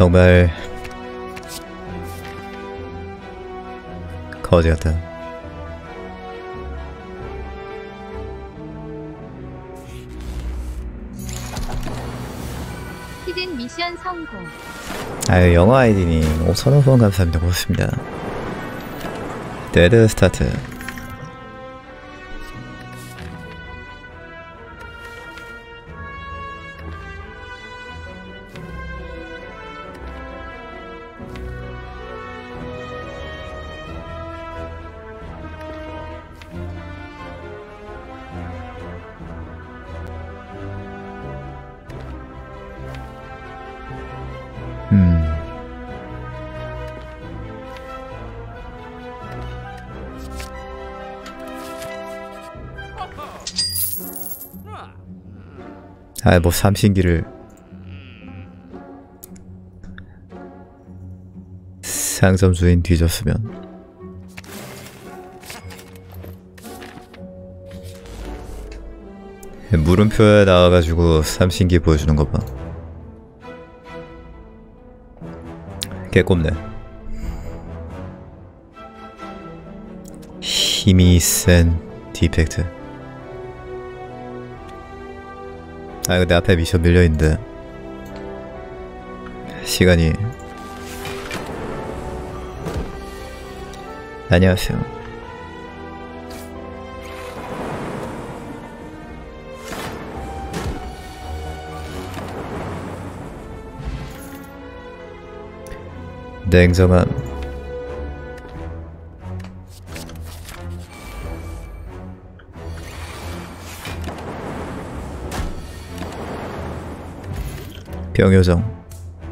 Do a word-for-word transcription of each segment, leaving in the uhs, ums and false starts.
정말 거지 같다. 히든 미션 성공. 아유, 영어 아이디님 오천 원 후원 감사합니다. 고맙습니다. 데드 스타트. 음. 아, 뭐 삼신기를 상점 주인 뒤졌으면. 물음표에 나와가지고 삼신기 보여주는 거 봐. 개꼽네. 힘이 센 디펙트. 아, 근데 앞에 미션 밀려있는데 시간이. 안녕하세요. 냉정함. 병요정.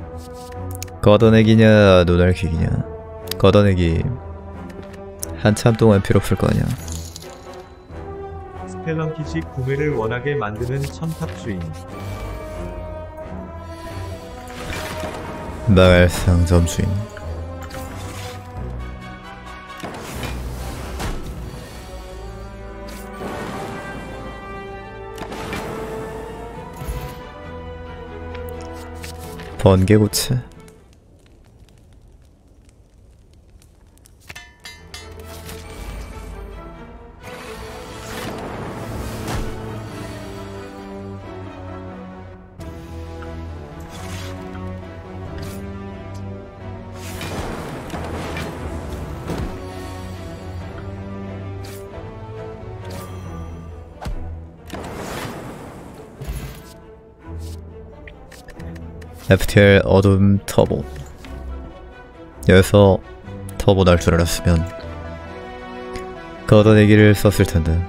걷어내기냐 노날킥이냐. 걷어내기 한참 동안 필요 없을 거 아니야. 스펠런키식 구매를 원하게 만드는 천탑주인. 망할 상점 주인. 번개고체. 에프티엘 어둠 터보. 여기서 터보 날 줄 알았으면 걷어내기를 썼을 텐데.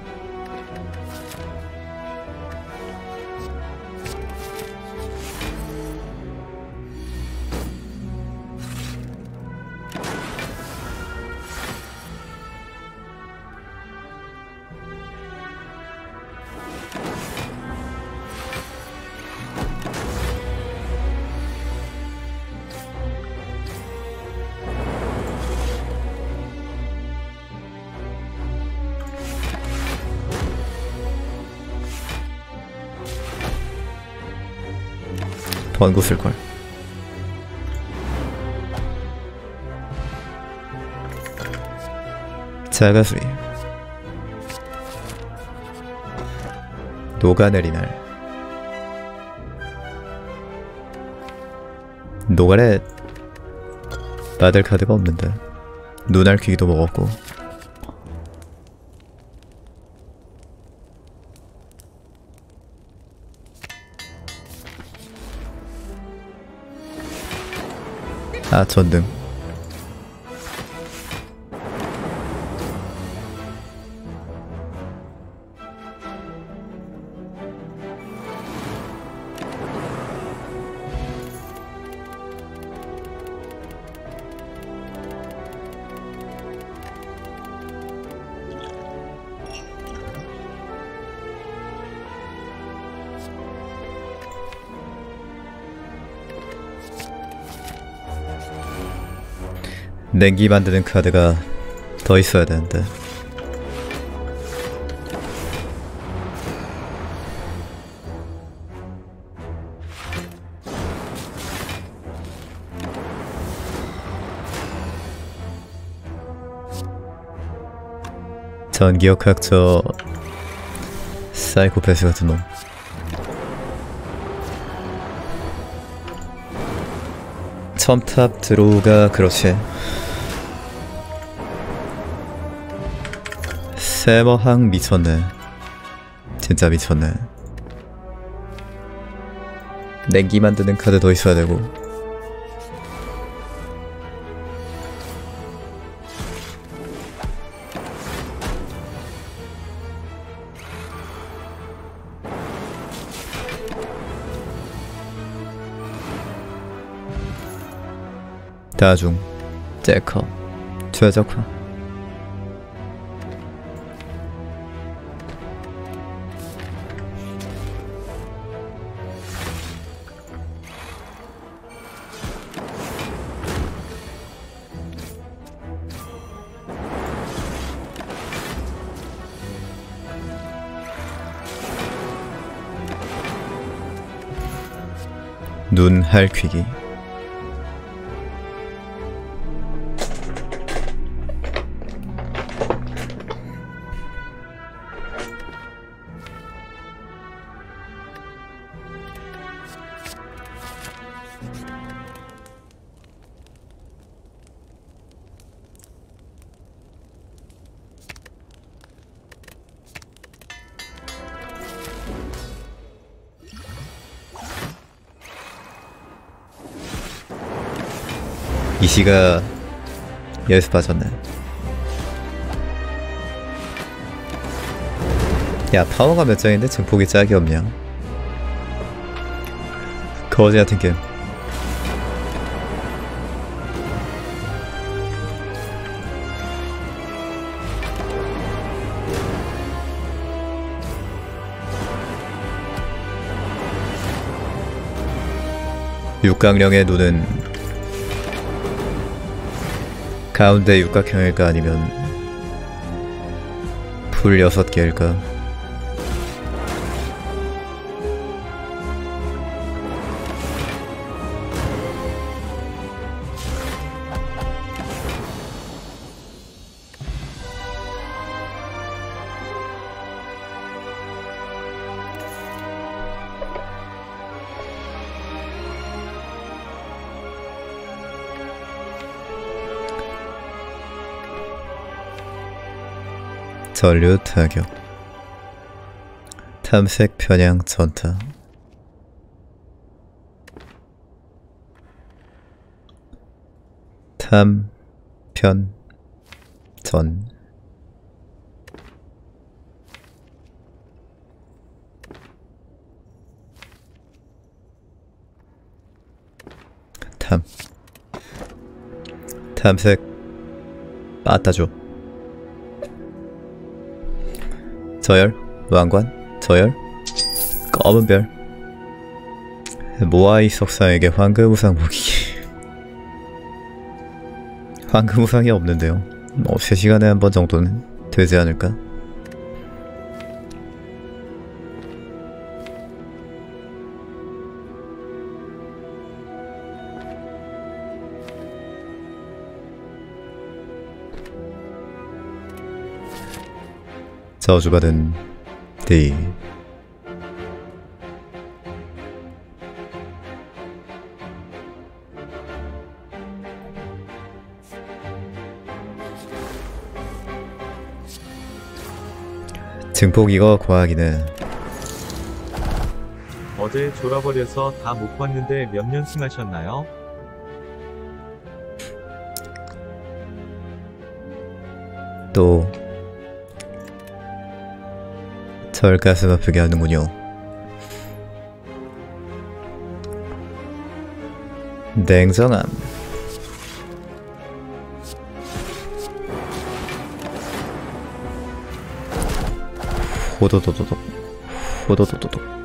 번구 쓸걸. 자가수리. 녹아내리날. 노가렛 받을 카드가 없는데. 눈알퀴기도 먹었고. 아, 전등. 냉기 만드는 카드가 더 있어야 되는데. 전기역학저 사이코패스 같은 놈. 첨탑 드로우가 그렇지. 세머항 미쳤네. 진짜 미쳤네. 냉기 만드는 카드 더 있어야 되고. 다중, 째커, 최적화. 눈 할퀴기. 이시가 연습하셨네. 야, 파워가 몇 장인데 증폭이 짝이 없냐? 거지 같은 게임. 육강령의 눈은 가운데 육각형일까 아니면 풀 여섯 개일까? 전류 타격, 탐색 편향 전타, 탐, 편, 전, 탐, 탐색, 빠따줘. 저열, 왕관, 저열, 검은별. 모아이 석상에게 황금우상 무기. 황금우상이 없는데요. 뭐 세 시간에 한 번 정도는 되지 않을까? 저주받은 D. 증폭 이거 과학이네. 어제 졸아버려서 다 못 봤는데 몇 연승 하셨나요? 또 절 가슴 아프게 하는군요. 냉정함. 호도도도독 호도도도독.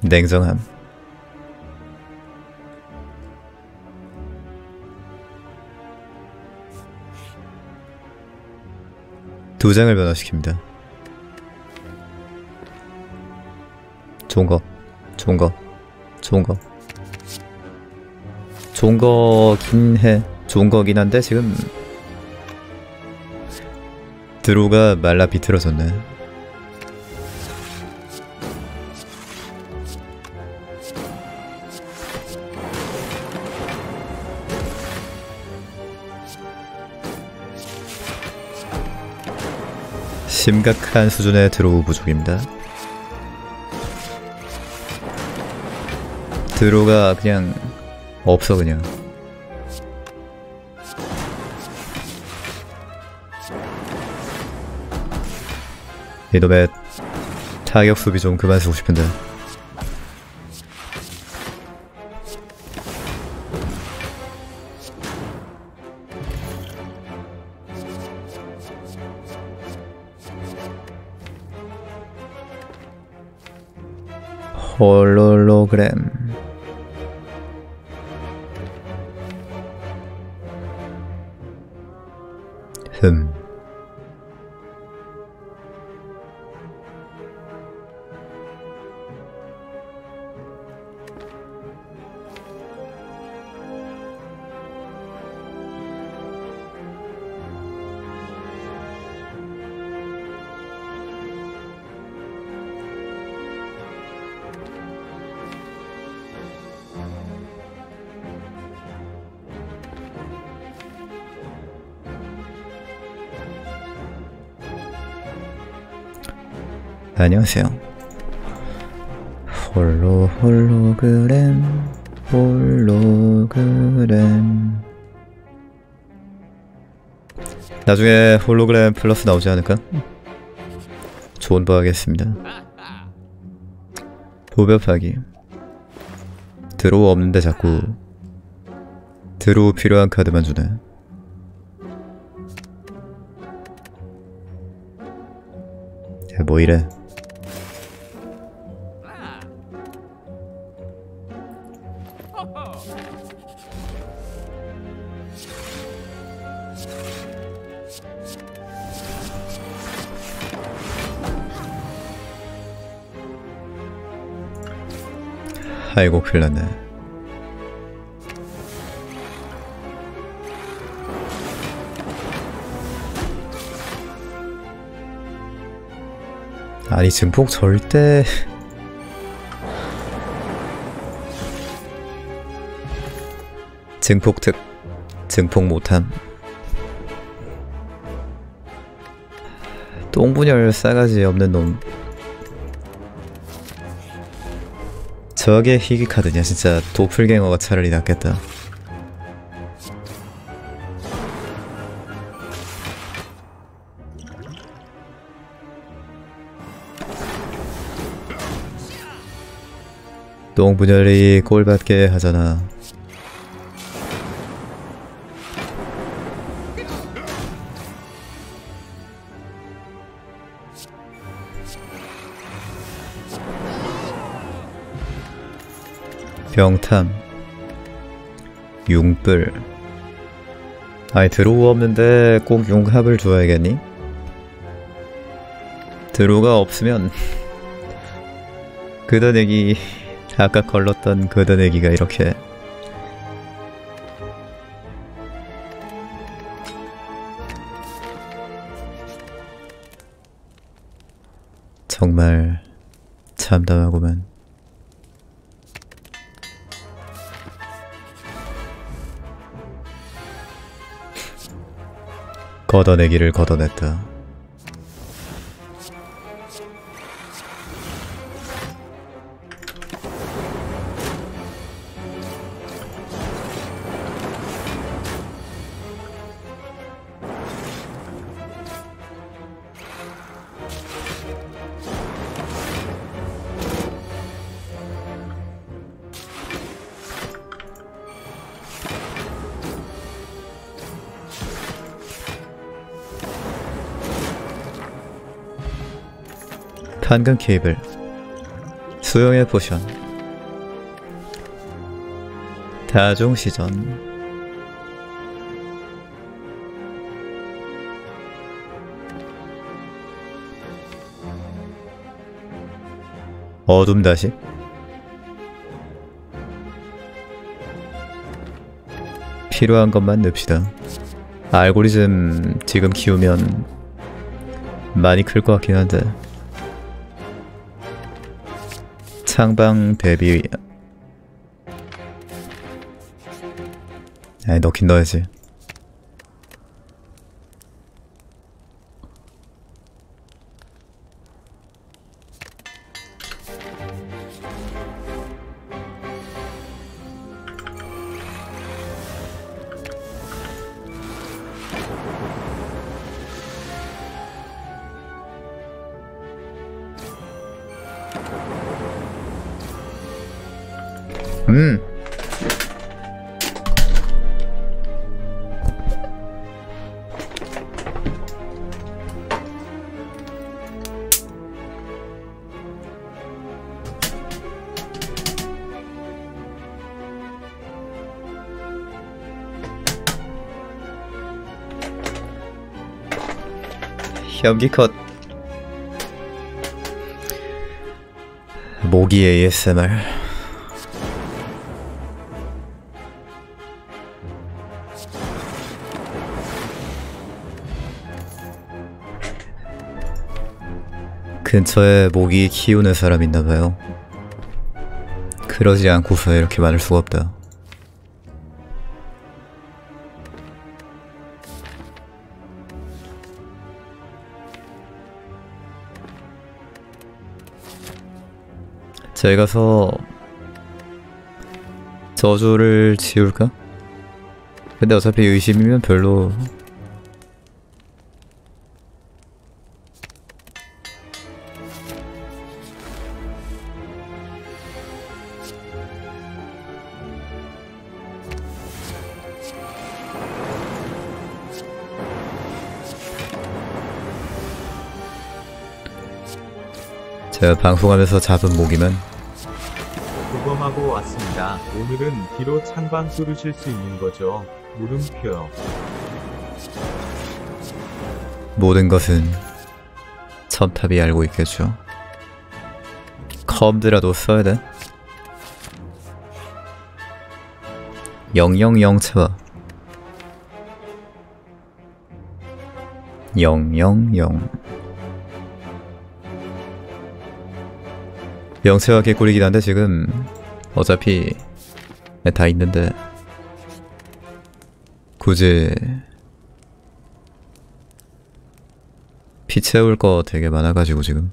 냉정함. 두 장을 변화시킵니다. 좋은 거, 좋은 거, 좋은 거. 좋은 거긴 해. 좋은 거긴 한데 지금 드로우가 말라 비틀어졌네. 심각한 수준의 드로우 부족입니다. 드로우가 그냥 없어 그냥. 이놈의 타격 수비 좀 그만 쓰고 싶은데. 홀로그램. 흠. 안녕하세요. 홀로 홀로그램 홀로그램. 나중에 홀로그램 플러스 나오지 않을까? 좋은 거 하겠습니다. 도벽하기. 드로우 없는데 자꾸 드로우 필요한 카드만 주네. 야, 뭐 이래. 아이고 큰일났네. 아니 증폭 절대 증폭 특 증폭 못함. 똥분열 싸가지 없는 놈. 저게 희귀 카드냐. 진짜 도플갱어가 차라리 낫겠다. 똥분열이 꼴받게 하잖아. 병탐 융뿔. 아니 드로우 없는데 꼭 융합을 줘야겠니? 드로우가 없으면 걷어내기 아까 걸렀던 걷어내기가 이렇게 정말 참담하구만. 걷어내기를 걷어냈다. 판금 케이블 수용의 포션, 다중시전, 어둠 다시, 필요한 것만 넣읍시다. 알고리즘 지금 키우면 많이 클 것 같긴 한데. 창방 대비. 아니, 넣긴 넣어야지. 음. 현기 컷. 모기 에이에스엠알. 근처에 모기 키우는 사람 있나봐요. 그러지 않고서 이렇게 많을 수가 없다. 저희 가서 저주를 지울까? 근데 어차피 의심이면 별로. 제가 방송하면서 잡은 모기면 도검하고 왔습니다. 오늘은 뒤로 창방 뚫으실 수 있는 거죠? 물음표요. 모든 것은 첨탑이 알고 있겠죠. 컴드라도 써야 돼. 영영영차 영영영. 영체가 개꿀이긴 한데 지금 어차피 다 있는데 굳이 피 채울 거 되게 많아가지고 지금.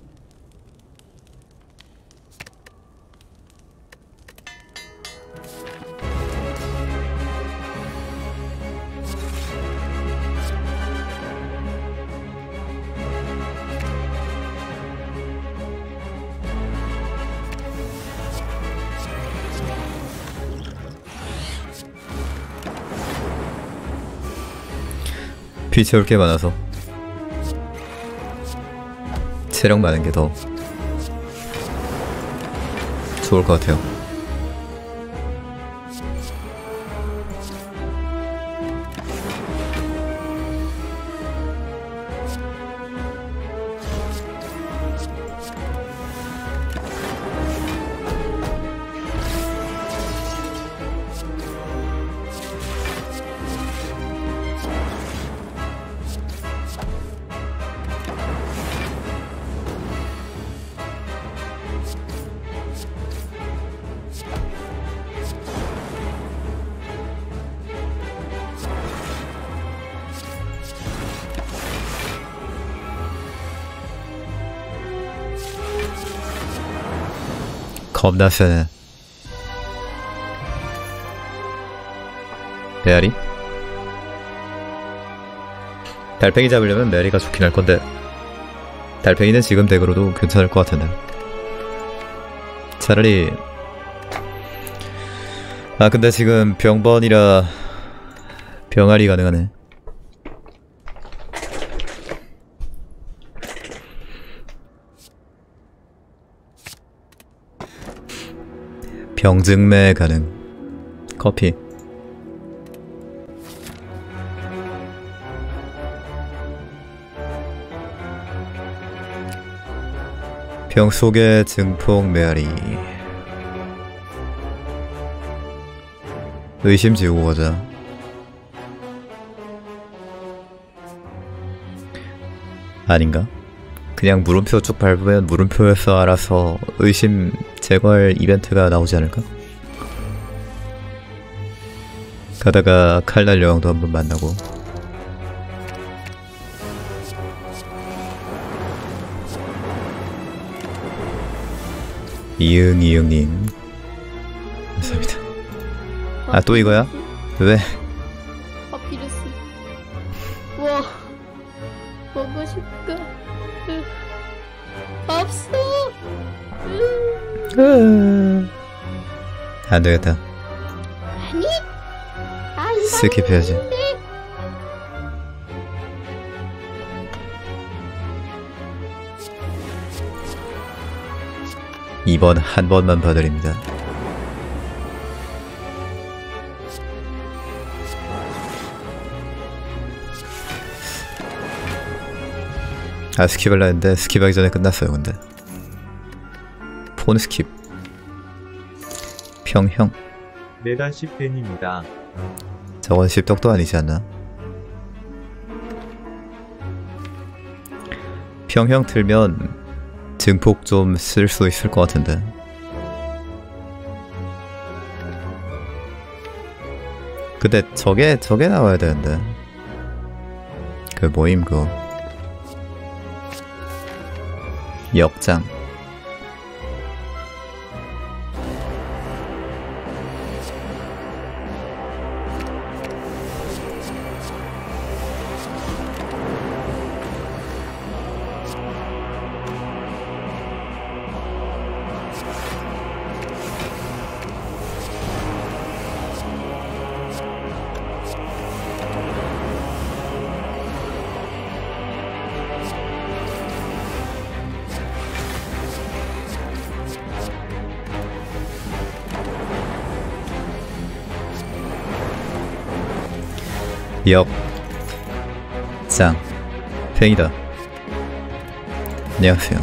피 채울 게 많아서 체력 많은 게 더 좋을 것 같아요. 겁나 세네. 메아리? 달팽이 잡으려면 메아리가 좋긴 할 건데 달팽이는 지금 덱으로도 괜찮을 것 같은데 차라리. 아 근데 지금 병번이라 병아리 가능하네. 병증매 가능. 커피. 병 속의 증폭 메아리. 의심 지우고 가자. 아닌가? 그냥 물음표 쭉 밟으면 물음표에서 알아서 의심 제거할 이벤트가 나오지 않을까? 가다가 칼날 여왕도 한번 만나고. 이응 이응님 감사합니다. 아 또 이거야? 왜? 파피루스. 와, 먹고 싶다. 으, 없어. 으. 안 되겠다. 아니? 아, 이거 스킵해야지. 아닌데. 이번 한 번만 봐드립니다. 아 스킵을라 했는데 스킵하기 전에 끝났어요. 근데 폰 스킵. 평형. 네다 십 팬입니다. 저건 십덕도 아니지 않나? 평형 틀면 증폭 좀 쓸 수 있을 것 같은데. 근데 저게 저게 나와야 되는데. 그 뭐임 그거. 역장. 역. 장. 팽이다. 안녕하세요.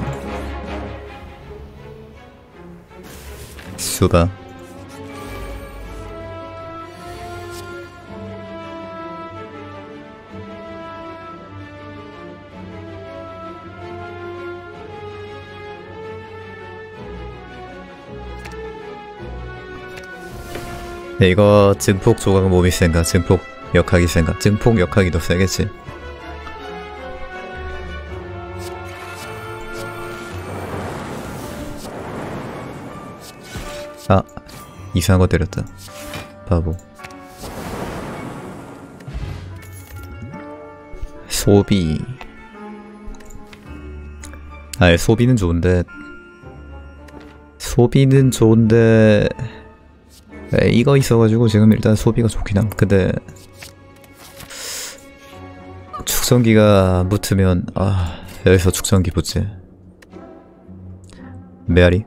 수다. 네, 이거 증폭 조각은 몸이 센가? 증폭 역학이 센가? 증폭 역학이 더 세겠지. 아, 이상한 거 때렸다. 바보. 소비. 아, 소비는 좋은데 소비는 좋은데 에, 이거 있어가지고 지금 일단 소비가 좋긴 함. 근데 축성기가 붙으면 아 여기서 축성기 붙지. 메아리.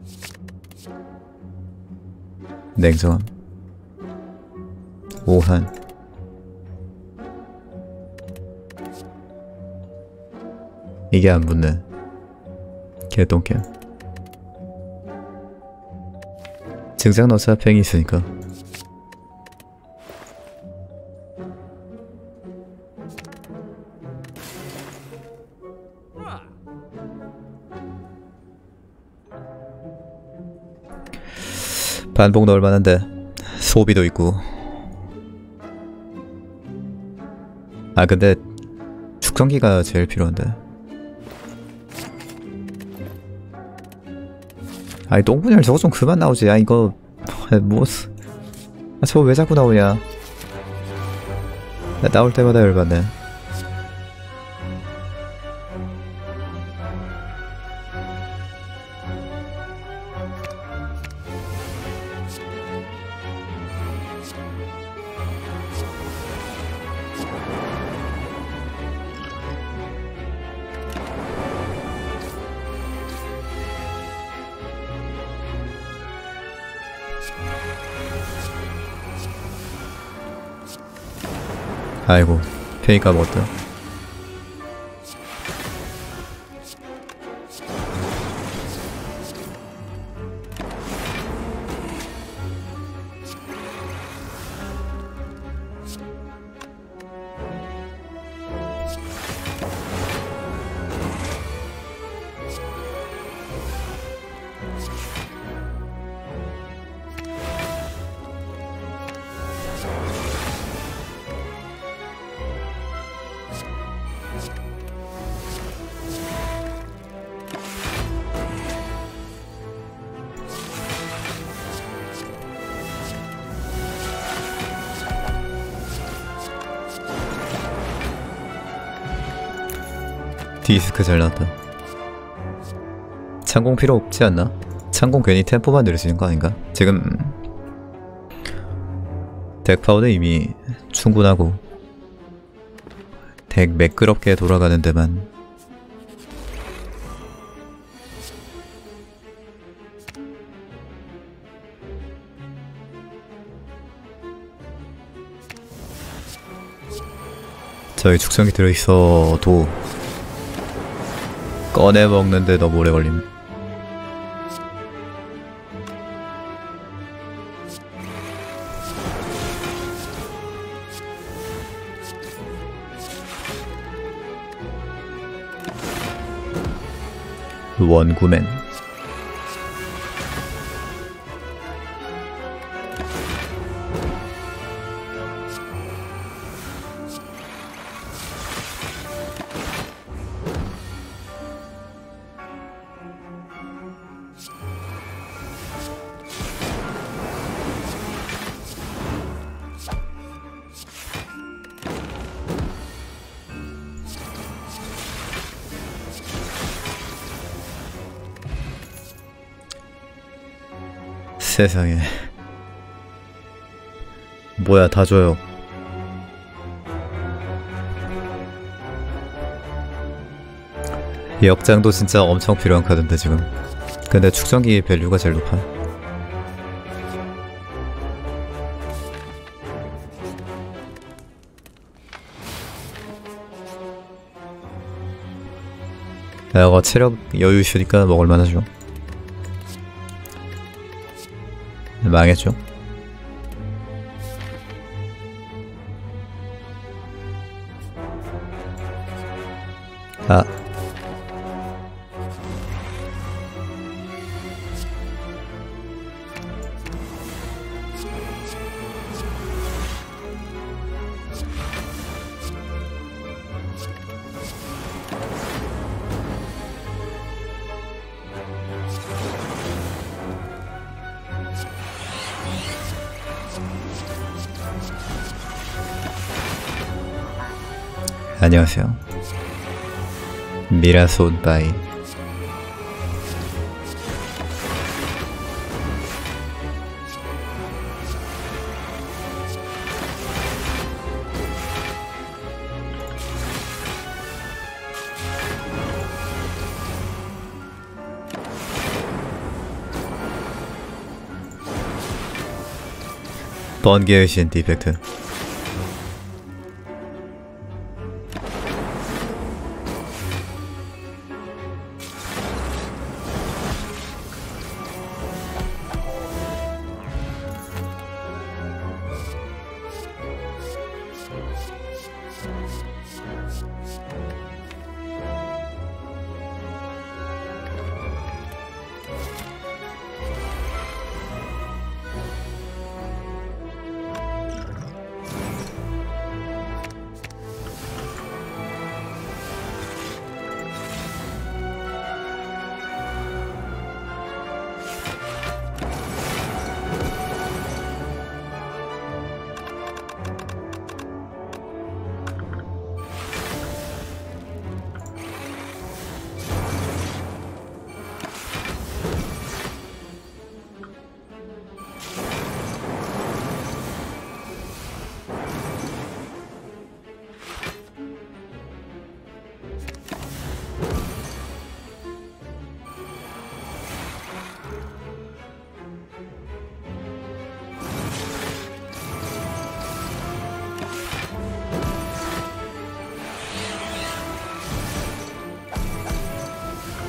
냉정함. 오한. 이게 안 붙네. 개똥캠. 증장 넣자. 팽이 있으니까. 반복 넣을 만한데 소비도 있고. 아 근데 축성기가 제일 필요한데. 아이 똥분열 저거 좀 그만 나오지. 아 이거 뭐 아, 저거 왜 자꾸 나오냐. 나 나올 때마다 열받네. 아이고, 페이가 먹었다. 디스크 잘 나왔다. 창공 필요 없지 않나? 창공 괜히 템포만 늘리는 거 아닌가? 지금 덱 파워는 이미 충분하고 덱 매끄럽게 돌아가는 데만 저기 축성기 들어있어도 꺼내 먹는데 너무 오래 걸림. 원구맨. 세상에. 뭐야, 다 줘요. 역장도 진짜 엄청 필요한 카드인데 지금. 근데 축성기 밸류가 제일 높아. 이거 체력 여유 있으니까 먹을만 하죠. 망했죠. 아. 안녕하세요. 미라손바이. 번개의 신 디펙트.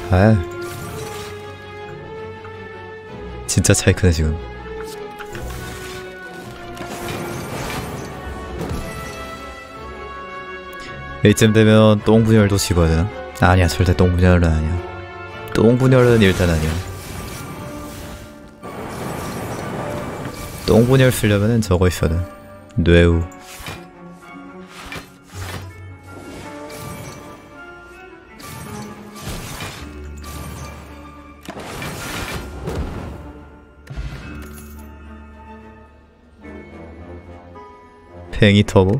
아, 진짜 차이 크네 지금. 이쯤 되면 똥분열도 집어야 되나? 아니야, 절대 똥분열은 아니야. 똥분열은 일단 아니야. 똥분열 쓰려면은 저거 있어야 돼. 뇌우. 팽이 터보?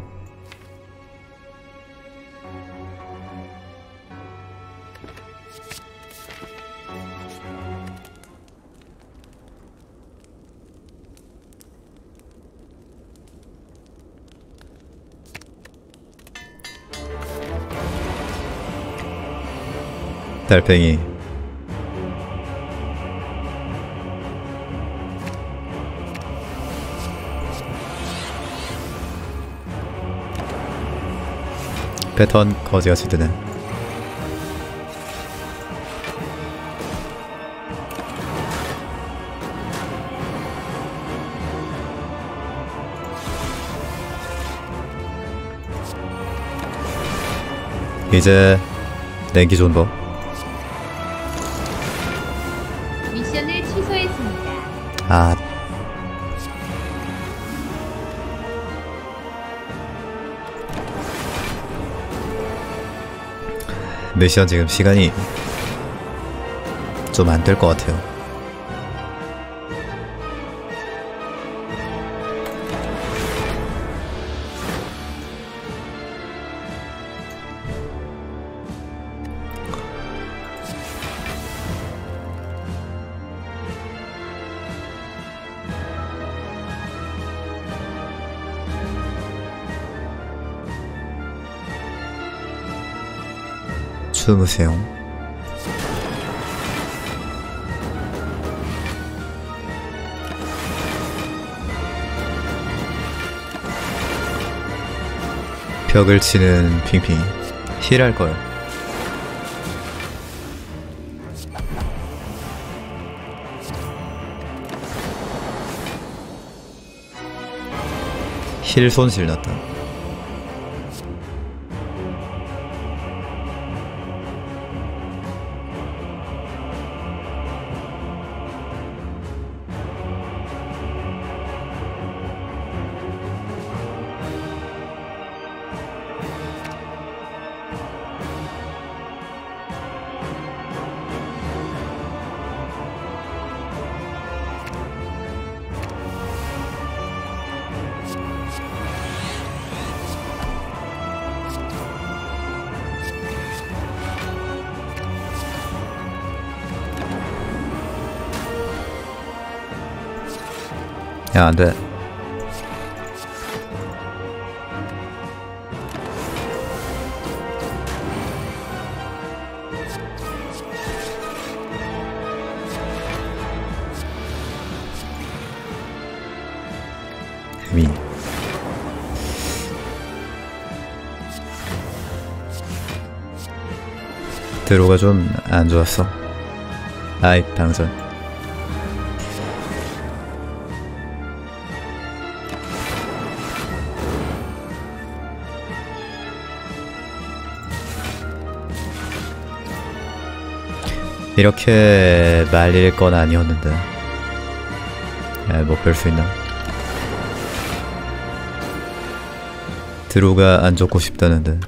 달팽이. 패턴 거지같이 뜨네. 이제 냉기 좋은 법. 미션을 취소했습니다. 아, 미션 지금 시간이 좀 안 될 것 같아요. 주무세요. 벽을 치는 핑핑이 힐할걸. 힐 손실 났다. 야, 안돼. 미. 드로가 좀 안 좋았어. 아이, 당전. 이렇게 말릴 건 아니었는데. 에, 뭐 별 수 있나? 드로가 안 좋고 싶다는데.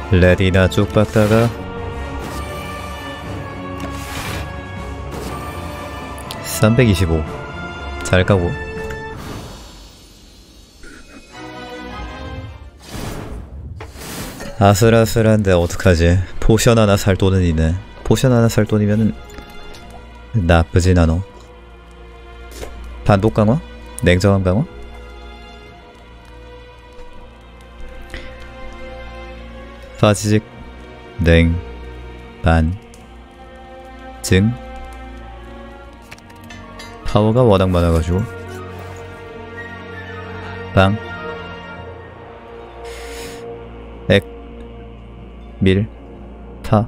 레디나 쭉 박다가 삼백이십오 잘 가고. 아슬아슬한데 어떡하지. 포션 하나 살 돈은 있네. 포션 하나 살 돈이면은 나쁘진 않어. 반복 강화? 냉정함 강화? 파지직 냉 반 증 파워가 워낙 많아가지고 방 액 밀 파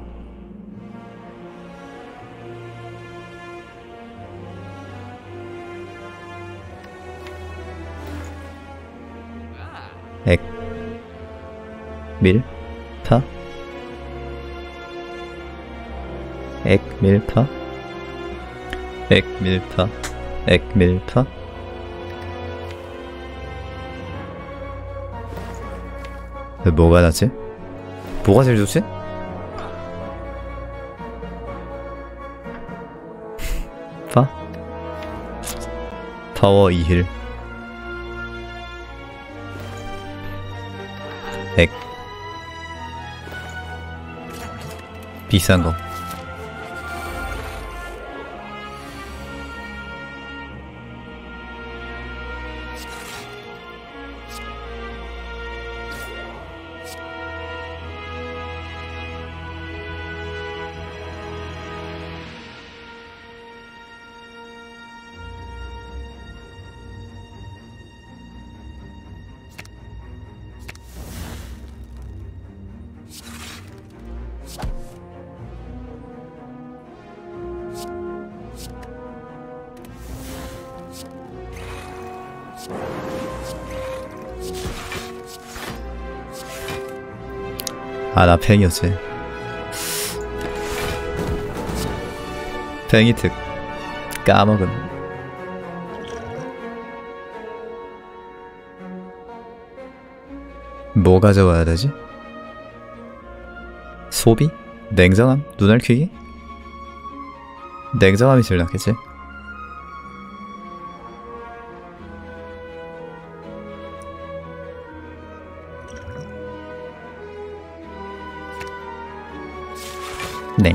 액 밀 파 액 밀파 액 밀파 액 밀파 뭐가 낫지? 뭐가 제일 좋지? 파? 파워 이 힐 액 비싼 거 아, 나 팽이었지. 팽이 특 까먹은. 뭐 가져와야 되지? 소비? 냉정함? 눈알 퀴기? 냉정함이 제일 낫겠지? 냉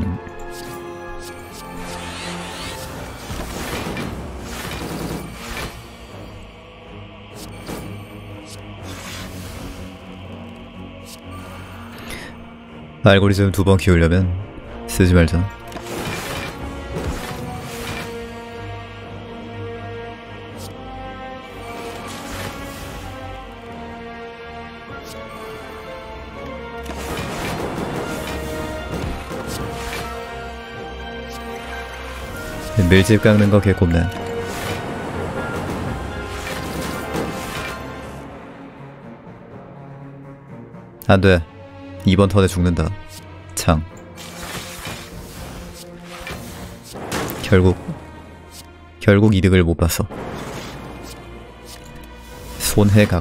알고리즘 두 번 키우려면 쓰지 말자. 밀집 깎는 거 개꼽네. 안돼. 이번 턴에 죽는다. 창. 결국 결국 이득을 못 봤어. 손해각.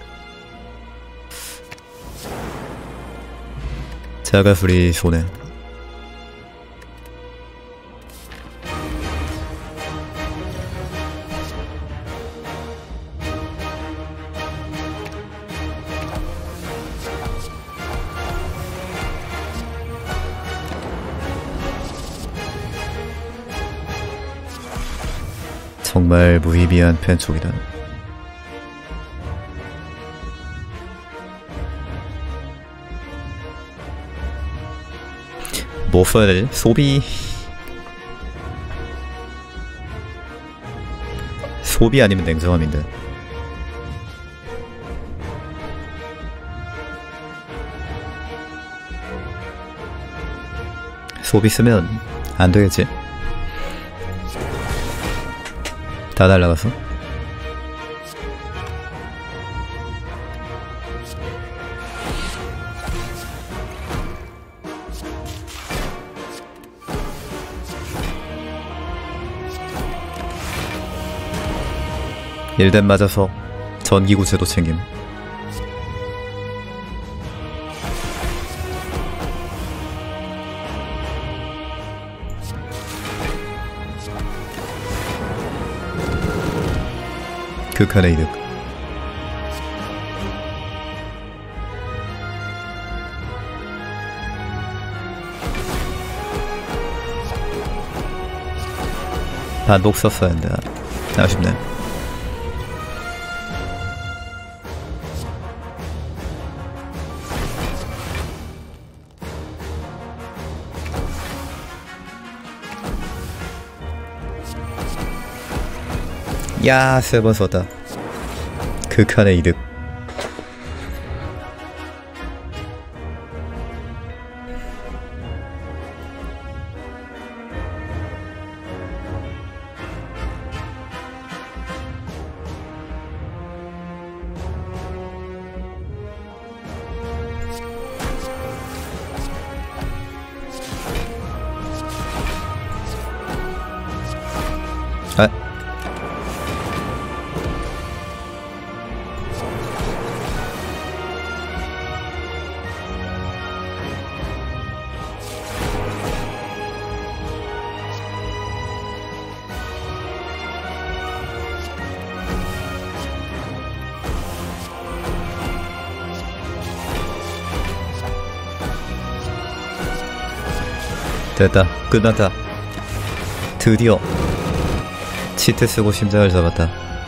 자가수리 손해. 정말 무의미한 펜촉이다. 뭐 써야 되지? 소비... 소비 아니면 냉정함인데. 소비 쓰면 안 되겠지? 다 날라갔어? 일덴 맞아서 전기구체도 챙김. 극한의 이득. 반복 썼어야 한다. 아쉽네. 야, 세 번 썼다. 극한의 이득. 아. 됐다. 끝났다. 드디어 치트 쓰고 심장을 잡았다.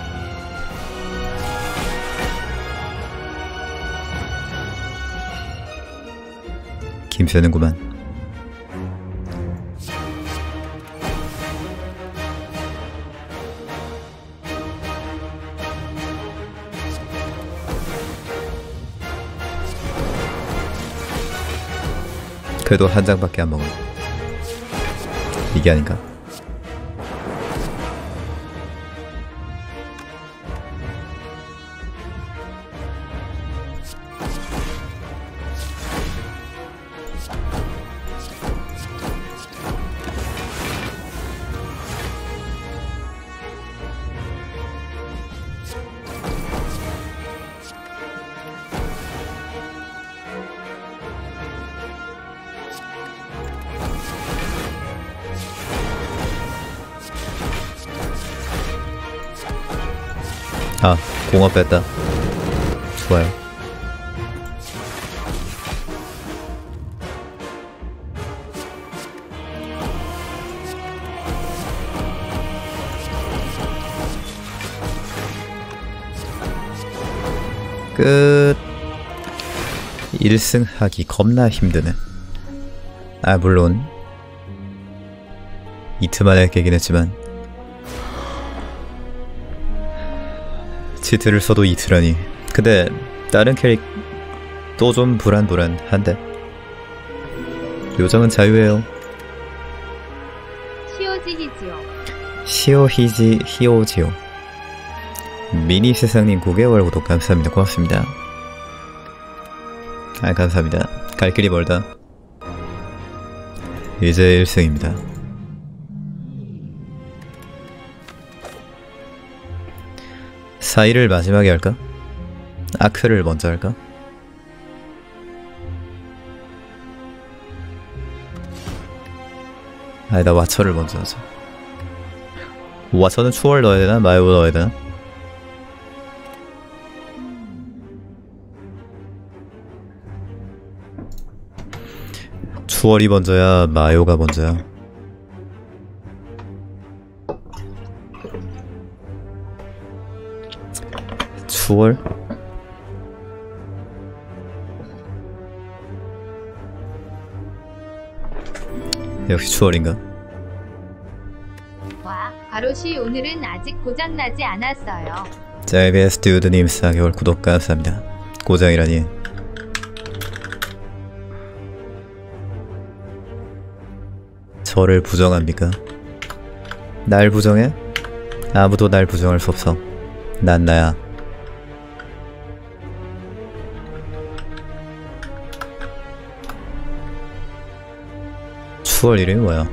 김새는구만. 그래도 한 장밖에 안 먹어. 이게 아닌가? 아, 공업 뺐다. 좋아요. 끝. 일 승 하기 겁나 힘드네. 아, 물론 이틀 만에 깨긴 했지만 치트를 써도 이틀하니. 근데 다른 캐릭 또 좀 불안불안한데. 요정은 자유예요. 시오지히지요. 시오히지 히오지요. 미니 세상님 구 개월 구독 감사합니다. 고맙습니다. 아, 감사합니다. 갈 길이 멀다. 이제 일 승입니다. 사이를 마지막에 할까? 아크를 먼저 할까? 아니다, 와처를 먼저 하자. 와처는 추월 넣어야 되나? 마요 넣어야 되나? 추월이 먼저야, 마요가 먼저야? 추월? 역시 추월인가? 와, 가로시 오늘은 아직 고장나지 않았어요. 제이비에스 듀드님 사 개월 구독 감사합니다. 고장이라니. 저를 부정합니까? 날 부정해? 아무도 날 부정할 수 없어. 난 나야. 추월 이름이 뭐야?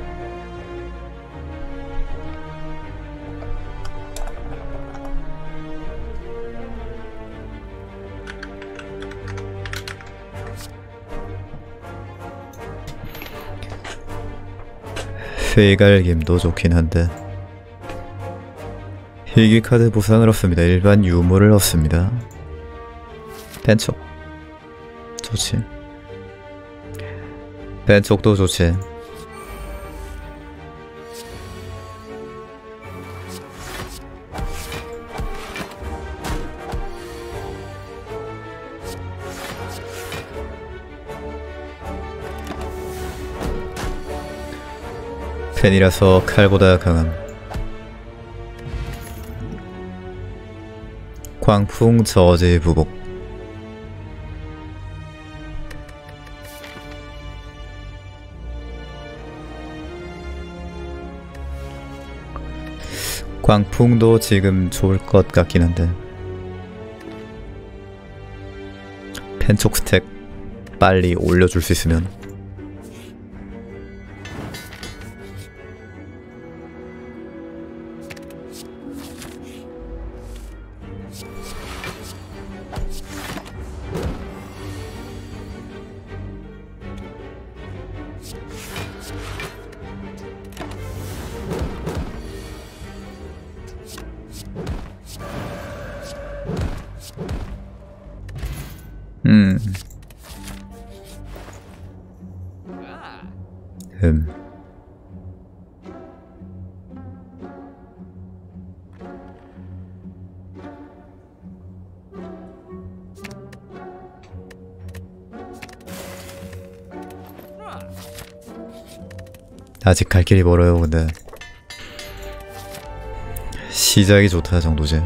회갈김도 좋긴 한데 필기 카드 보상을 얻습니다. 일반 유물을 얻습니다. 벤촉 좋지. 벤촉도 좋지. 펜이라서 칼보다 강함. 광풍 저지 부복. 광풍도 지금 좋을 것 같긴 한데 펜촉 스택 빨리 올려줄 수 있으면. 음. 음. 아직 갈 길이 멀어요. 근데 시작이 좋다 정도지.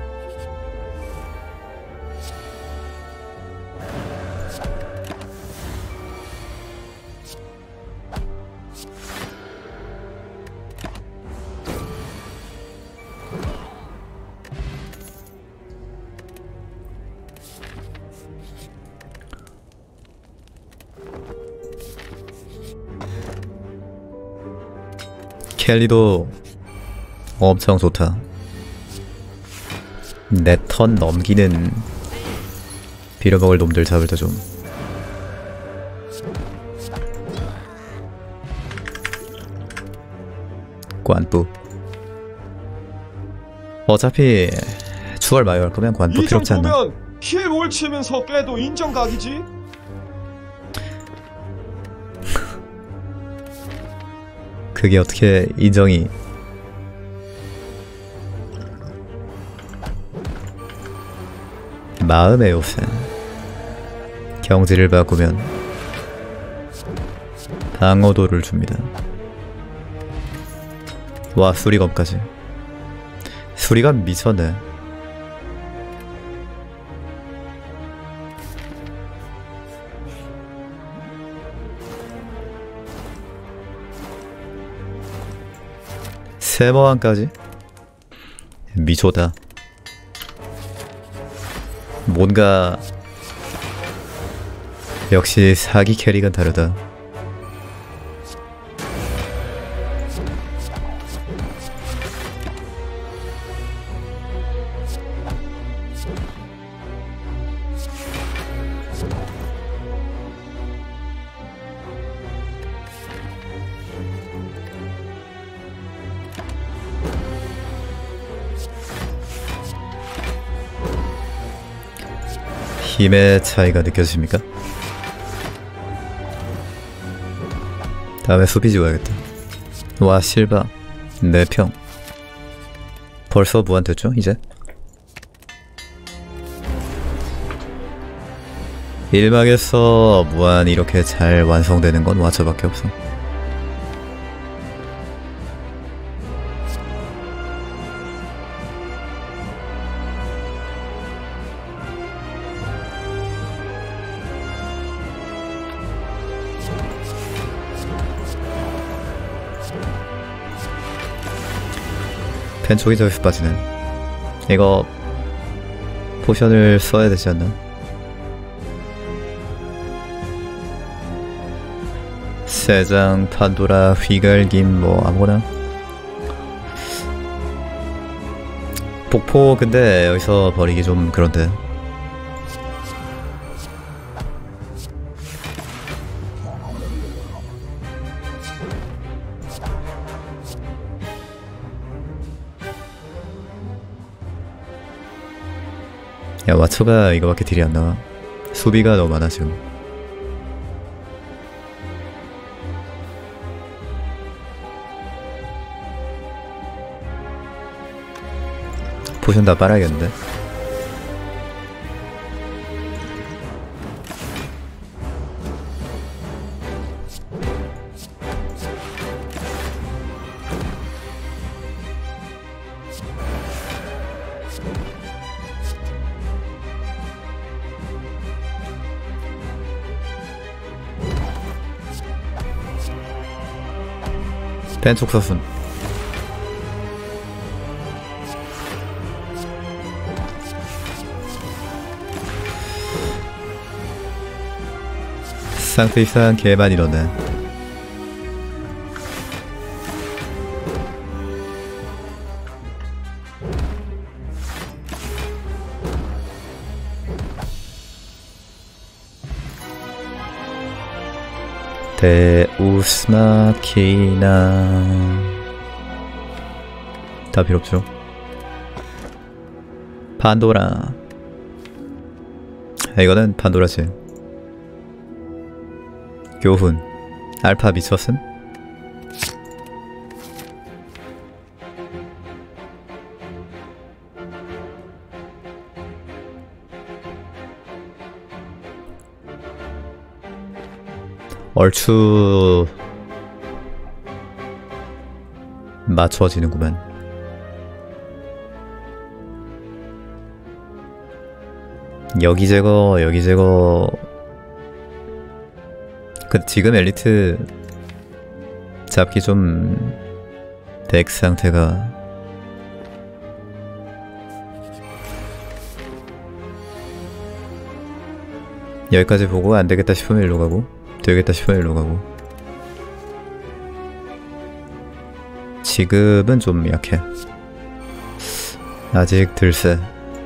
켈리도 엄청 좋다. 내 턴 넘기는 빌어먹을 놈들 잡을 때 좀. 관부. 어차피 추월 마요 할 거면 관부 필요 없지 않나? 이 정도면 킬 올치면서 깨도 인정각이지? 그게 어떻게 인정이. 마음의 요새 경지를 바꾸면 방어도를 줍니다. 와 수리검까지. 수리검 미쳤네. 세모한까지? 미초다. 뭔가 역시 사기 캐릭은 다르다. 힘의 차이가 느껴지십니까? 다음에 수비 지워야겠다. 와 실바 네 평. 벌써 무한됐죠 이제? 일막에서 무한 이렇게 잘 완성되는 건 와저밖에 없어. 펜촉이 저기서 빠지네. 이거 포션을 써야 되지 않나? 세장, 판도라, 휘갈김 뭐 아무거나. 폭포 근데 여기서 버리기 좀 그런데. 야, 와초가 이거밖에 딜이 안 나와. 수비가 너무 많아 지금. 포션 다 빨아야겠는데. 벤촉 서순. 상태 이상 개 많이 넣네. 데우스마키나 다 필요없죠. 판도라. 아, 이거는 판도라지. 교훈. 알파 미쳤음? 얼추 맞춰지는구만. 여기 제거 여기 제거. 그 지금 엘리트 잡기 좀 덱 상태가 여기까지 보고 안되겠다 싶으면 일로 가고 되겠다 싶으면 일로 가고. 지금은 좀 약해. 아직 들쎄.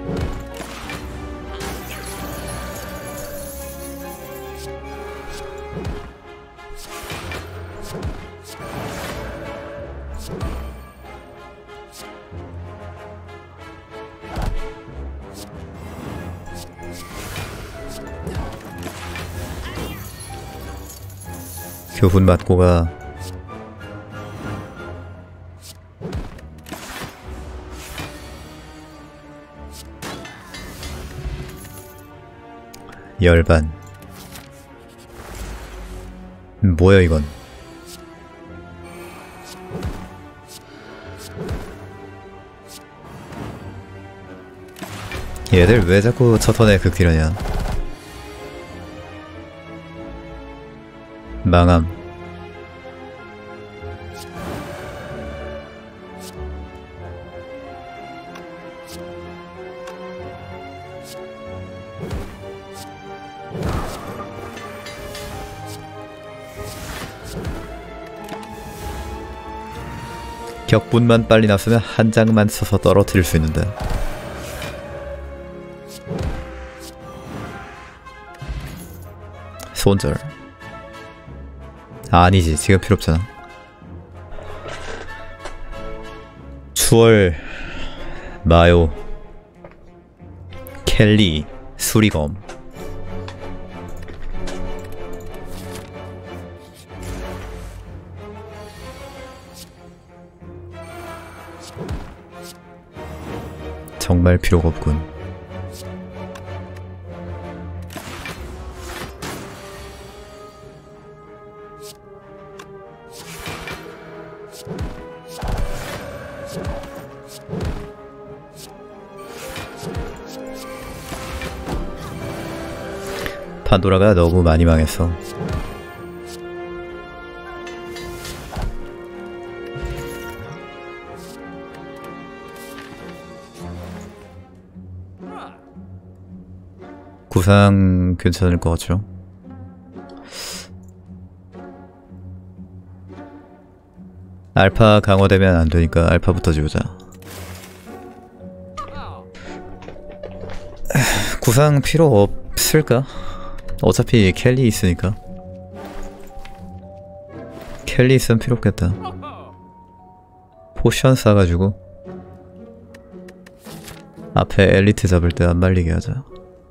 교훈 맞고 가. 열반. 뭐야 이건. 얘들 왜 자꾸 첫 턴에 극딜하냐. 망함. 격분만 빨리 났으면 한 장만 써서 떨어뜨릴 수 있는데. 손절. 아니지, 지금 필요 없잖아. 추월, 마요, 켈리, 수리검. 정말 필요가 없군. 판도라가 너무 많이 망했어. 구상 괜찮을 것 같죠? 알파 강화되면 안 되니까 알파부터 지우자. 구상 필요 없을까? 어차피 켈리 있으니까. 켈리 있으면 필요 없겠다. 포션 싸가지고 앞에 엘리트 잡을 때 안 말리게 하자.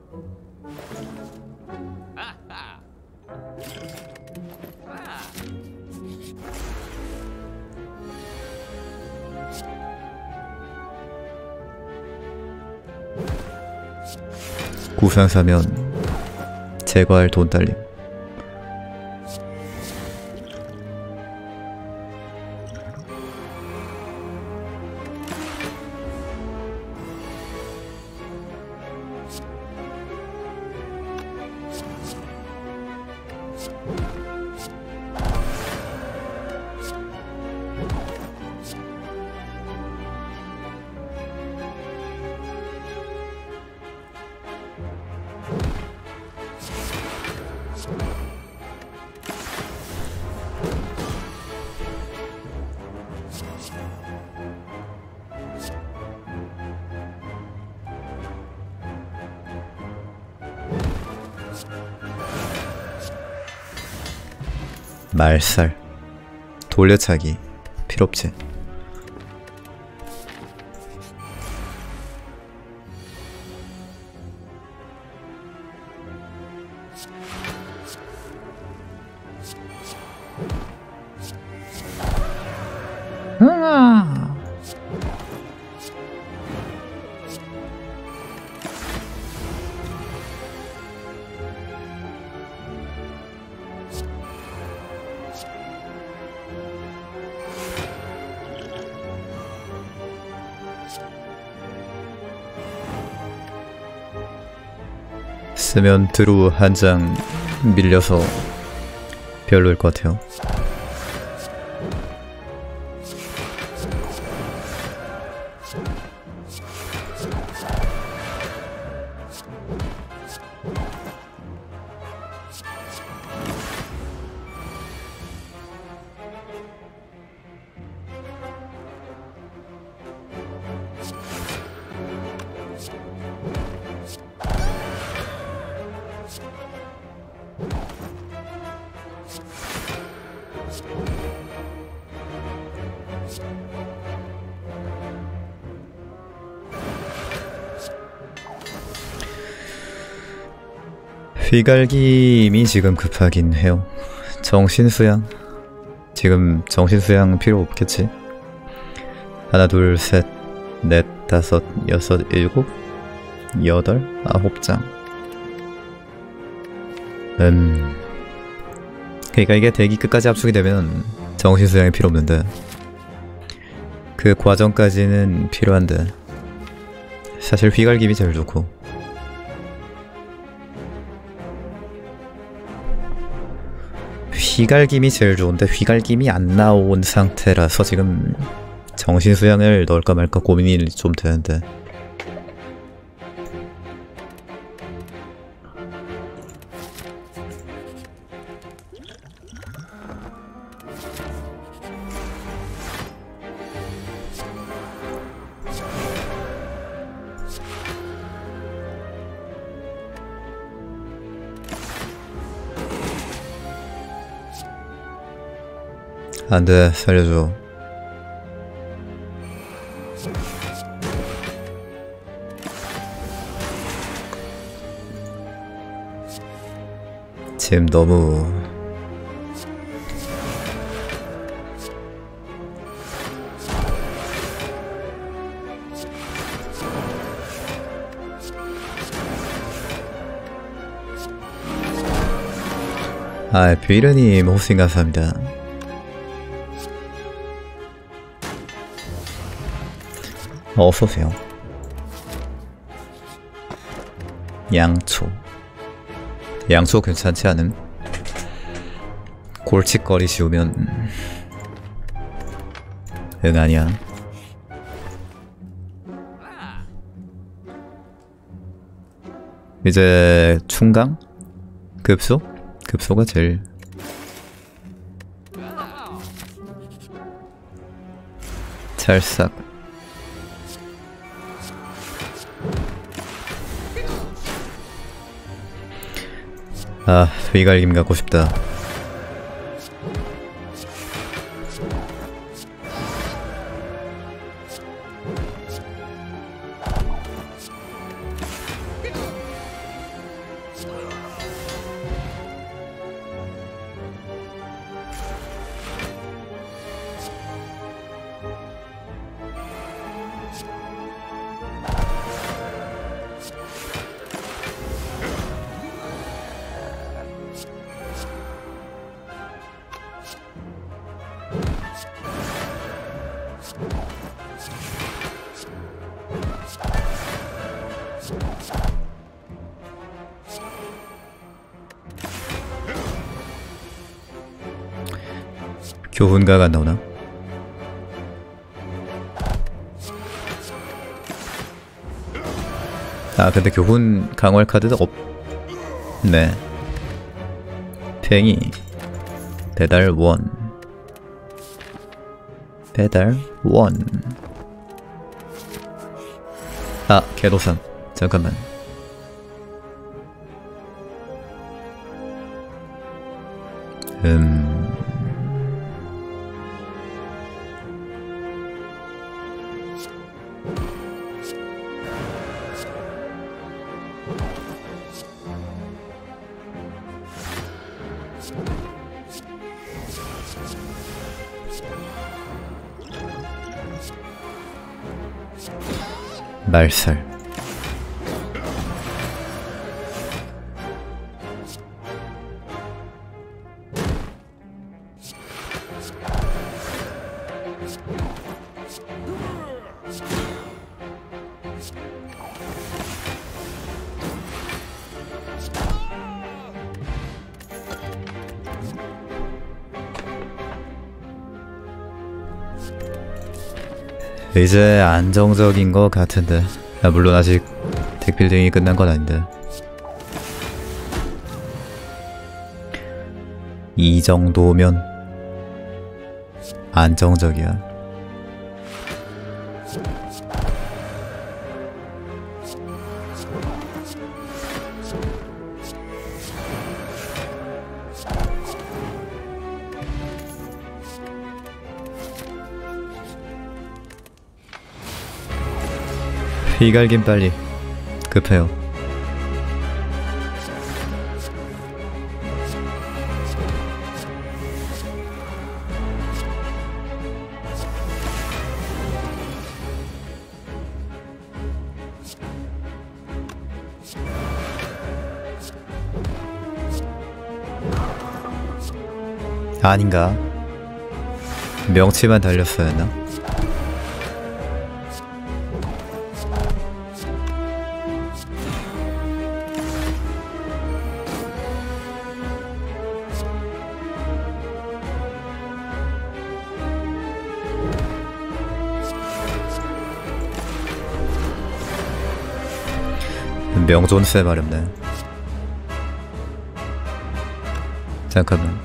구상 사면 제거할 돈 딸림. 말살, 돌려차기, 필요없지. 쓰면 드루 한 장 밀려서 별로일 것 같아요. 휘갈김이 지금 급하긴 해요. 정신수양? 지금 정신수양 필요 없겠지? 하나 둘 셋 넷 다섯 여섯 일곱 여덟 아홉 장. 음... 그니까 이게 대기 끝까지 압축이 되면 정신수양이 필요 없는데 그 과정까지는 필요한데 사실 휘갈김이 제일 좋고 휘갈김이 제일 좋은데 휘갈김이 안 나온 상태라서 지금 정신수양을 넣을까 말까 고민이 좀 되는데 안돼, 살려줘. 지금 너무 아, 비르님 호스팅 감사합니다. 어서오세요. 양초 양초 괜찮지 않음? 골칫거리 씌우면 응 아니야. 이제 충강? 급소? 급소가 제일 찰싹. 아, 휘갈김 갖고 싶다. 교훈가가 안 나오나? 아 근데 교훈 강화할 카드도 없네. 팽이 배달 원 배달 원. 아 개도산 잠깐만. 음 말살. 이제 안정적인 것 같은데. 아, 물론 아직 덱빌딩이 끝난 건 아닌데. 이 정도면 안정적이야. 휘갈긴 빨리. 급해요. 아닌가? 명치만 달렸어야 했나? 명존 쎄 마렵네. 잠깐만.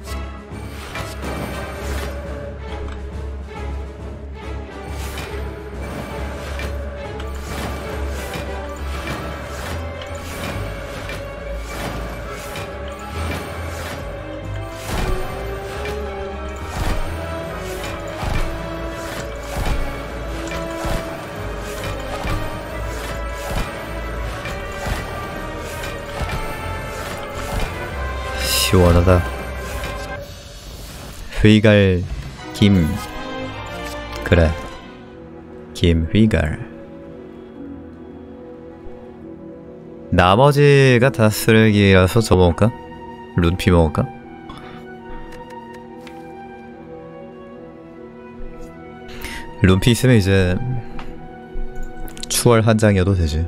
시원하다. 휘갈 김. 그래 김휘갈. 나머지가 다 쓰레기라서 저 먹을까? 룬피 먹을까? 룬피 있으면 이제 추월 한 장이어도 되지.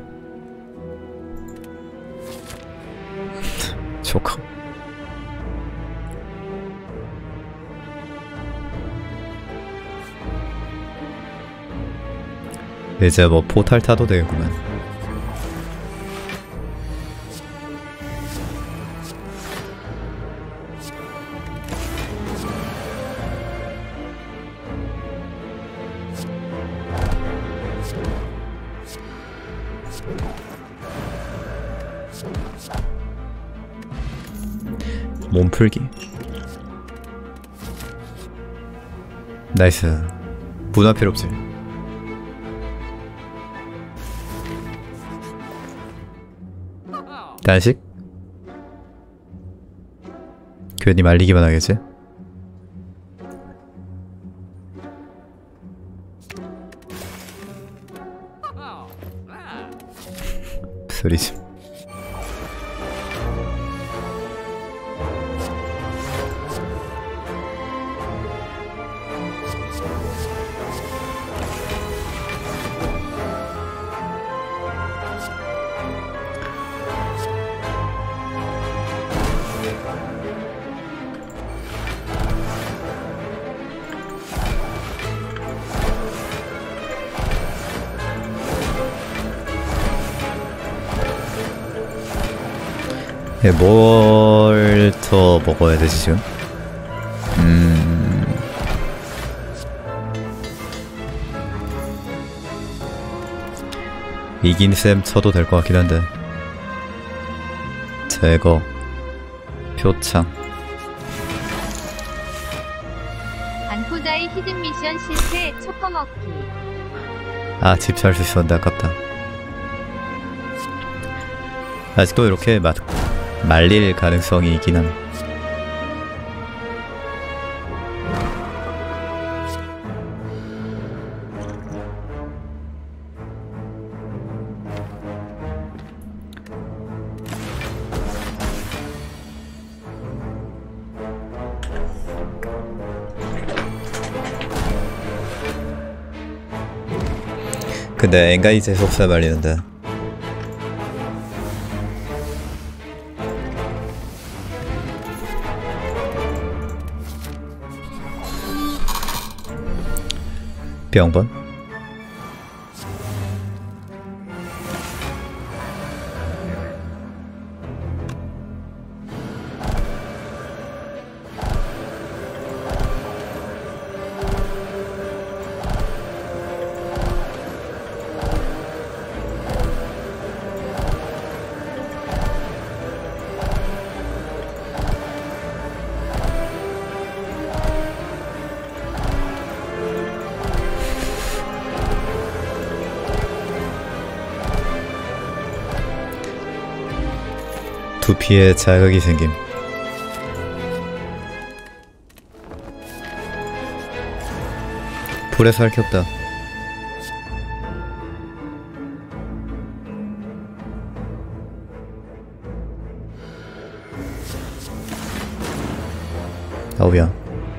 조커. 이제 뭐 포탈 타도 되겠구만. 몸풀기. 나이스. 분할 필요 없지. 단식? 괜히 말리기만 하겠지? 소리지. 예, 뭘 더 먹어야 되지 지금? 음... 이긴 셈 쳐도 될 것 같긴 한데. 제거 표창. 안포자의 히든 미션 실패 초퍼먹기. 아, 집사할 수 있었는데 아깝다. 아직도 이렇게 막 말릴 가능성이 있긴 함. 근데 엔가이 재수없어 말리는데. 병번? 두피에 자극이 생김. 불에서 핥혔다. 아우야.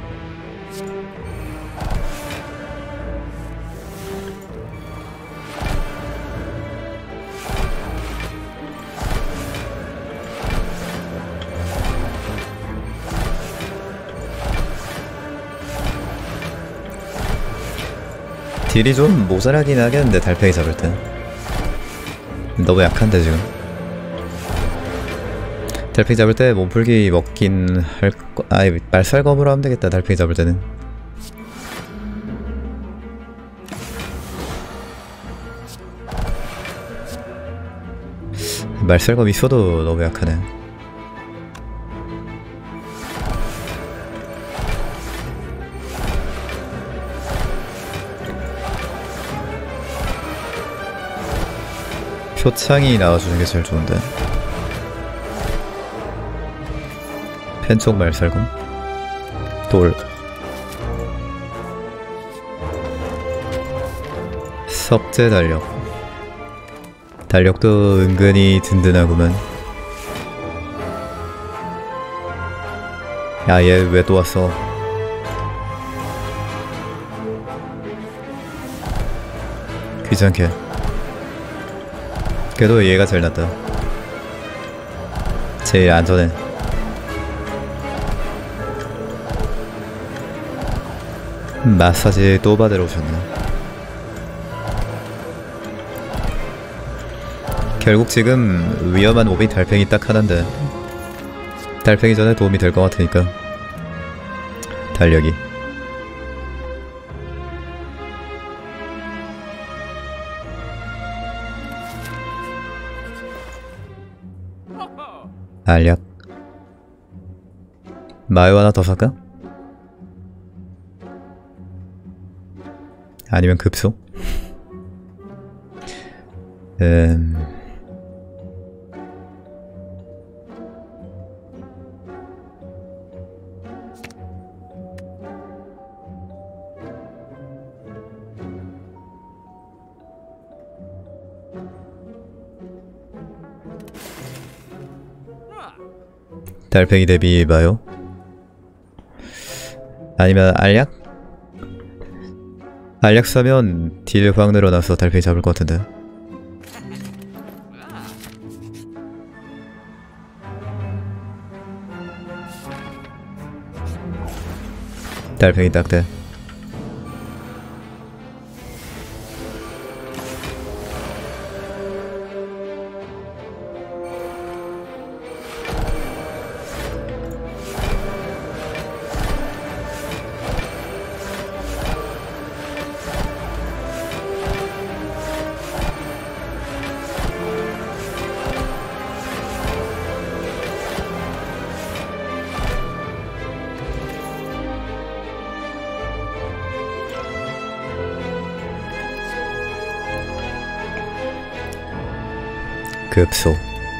딜이 좀 모자라긴 하겠는데 달팽이 잡을 때 너무 약한데 지금. 달팽이 잡을 때 몸풀기 먹긴 할 거. 아이, 말살검으로 하면 되겠다. 달팽이 잡을 때는. 말살검 있어도 너무 약하네. 표창이 나와주는 게 제일 좋은데. 펜쪽 말살검 돌 석재 달력. 달력도 은근히 든든하구만. 야, 얘 왜 또 왔어? 귀찮게. 그래도 얘가 제일 낫다. 제일 안전해. 마사지 또 받으러 오셨네. 결국 지금 위험한 몹이 달팽이 딱 하나인데 달팽이 전에 도움이 될 것 같으니까 달력이. 알약. 마요 하나 더 살까? 아니면 급소? 음... 달팽이 대비 마요? 아니면 알약? 알약 사면 딜 확 늘어나서 달팽이 잡을 것 같은데. 달팽이 딱대. 급소.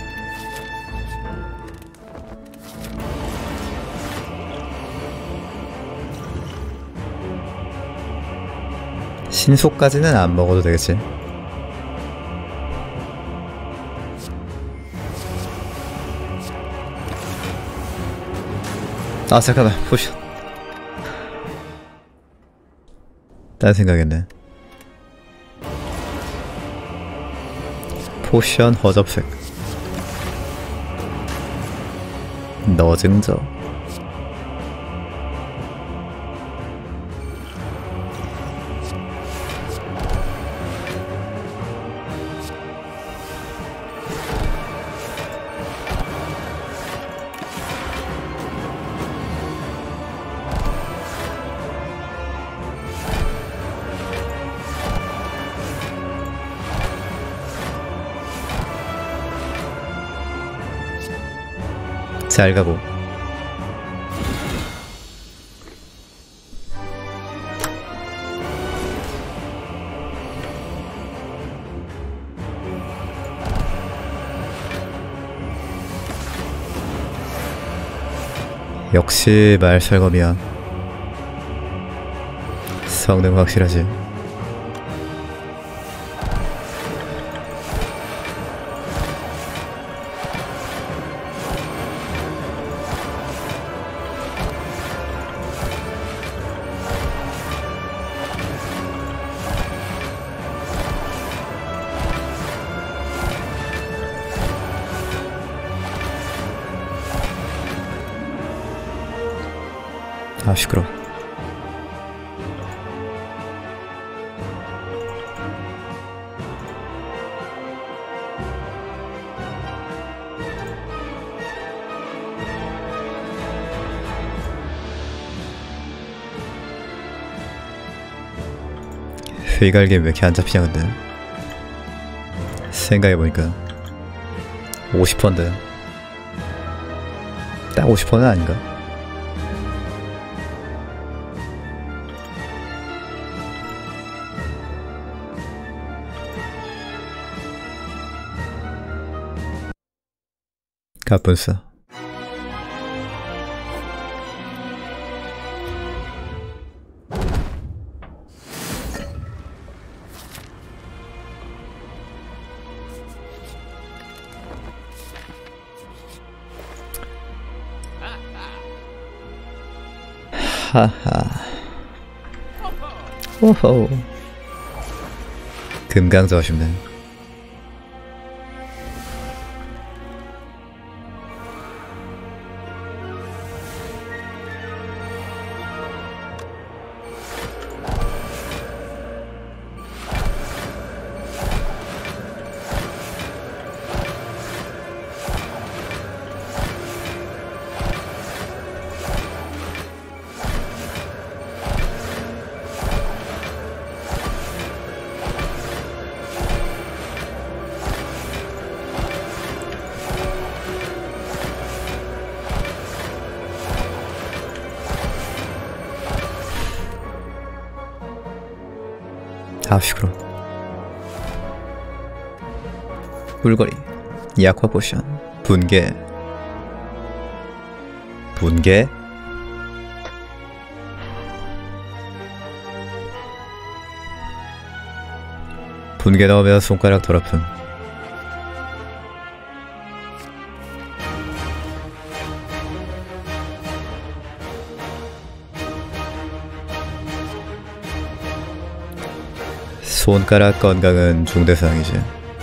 신속까지는 안 먹어도 되겠지. 아 잠깐만, 포션. 딴 생각했네. 포션 허접색. 너증저. 잘 가고. 역시 말살검이야. 성능 확실하지. 아 시끄러워. 회갈게 왜 이렇게 안 잡히냐 근데. 생각해보니까 오십 퍼센트인데 딱 오십 퍼센트는 아닌가? 가뿐싸. 하하. 오호. 금강조 아쉽네. 아 시끄러워. 꿀거리, 약화 포션, 분개. 분개? 분개 넣으면 손가락 덜 아픔. 손가락 건강은 중대사항이지.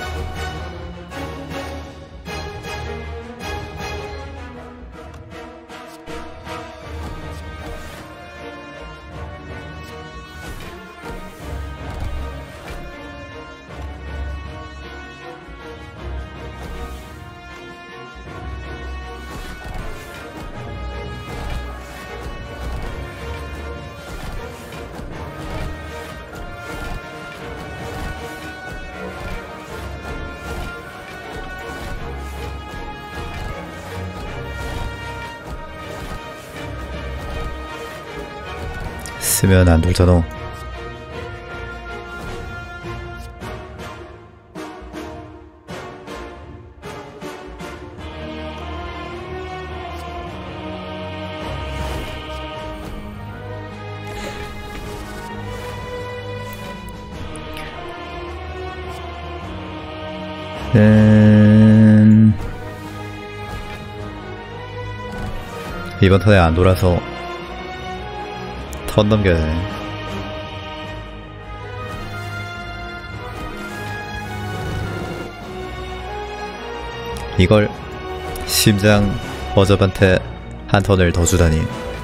쓰면 안 돌잖아. 음... 이번 턴에 안 돌아서 턴 넘겨야 되네. 이걸 심장 어접한테 한 턴을 더 주다니.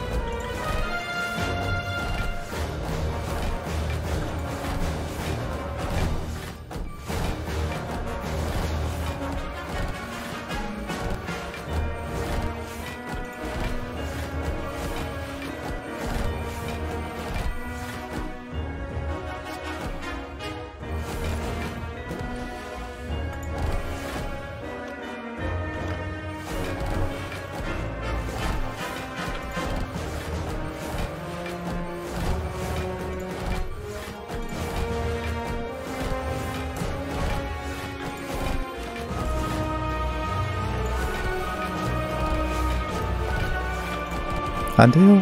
안 돼요.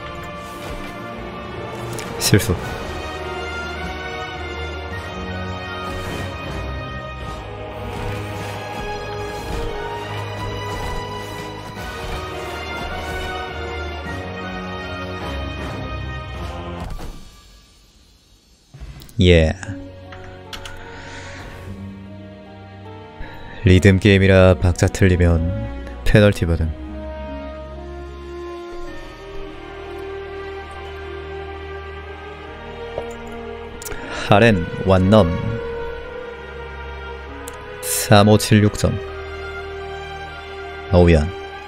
실수. 예. 리듬 게임이라 박자 틀리면 페널티 받음. 하렌 완넘 삼오칠육 점. 어우야.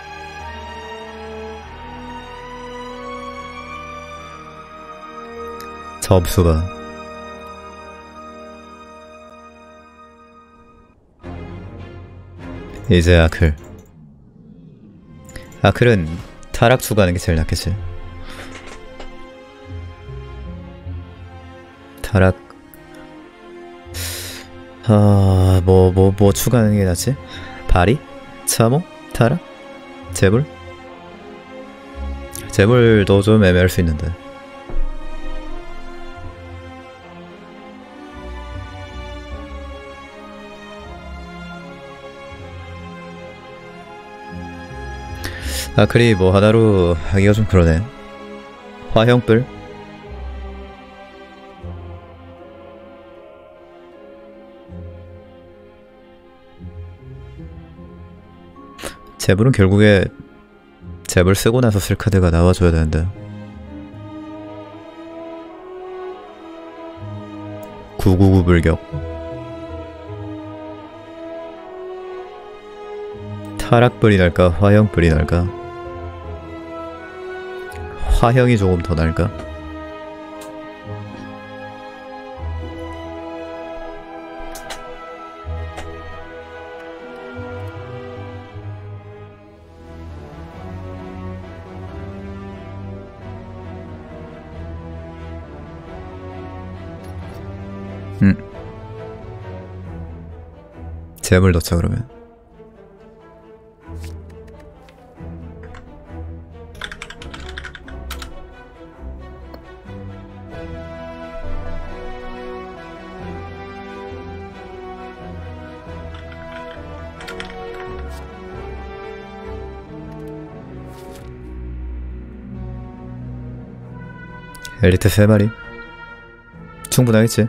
점수가 이제 아클. 아클은 타락 추가하는 게 제일 낫겠지. 타락 아, 뭐, 뭐, 뭐 추가하는 게 낫지? 바리? 참호? 타락? 재물? 재물도 좀 애매할 수 있는데. 아크리 뭐 하나로 하기가 좀 그러네. 화형불? 재물은 결국에 재물 쓰고 나서 쓸 카드가 나와줘야 되는데. 구구구 불격. 타락불이 날까 화형불이 날까? 화형이 조금 더 날까? 음. 재물 넣자 그러면. 엘리트 세 마리 충분하겠지.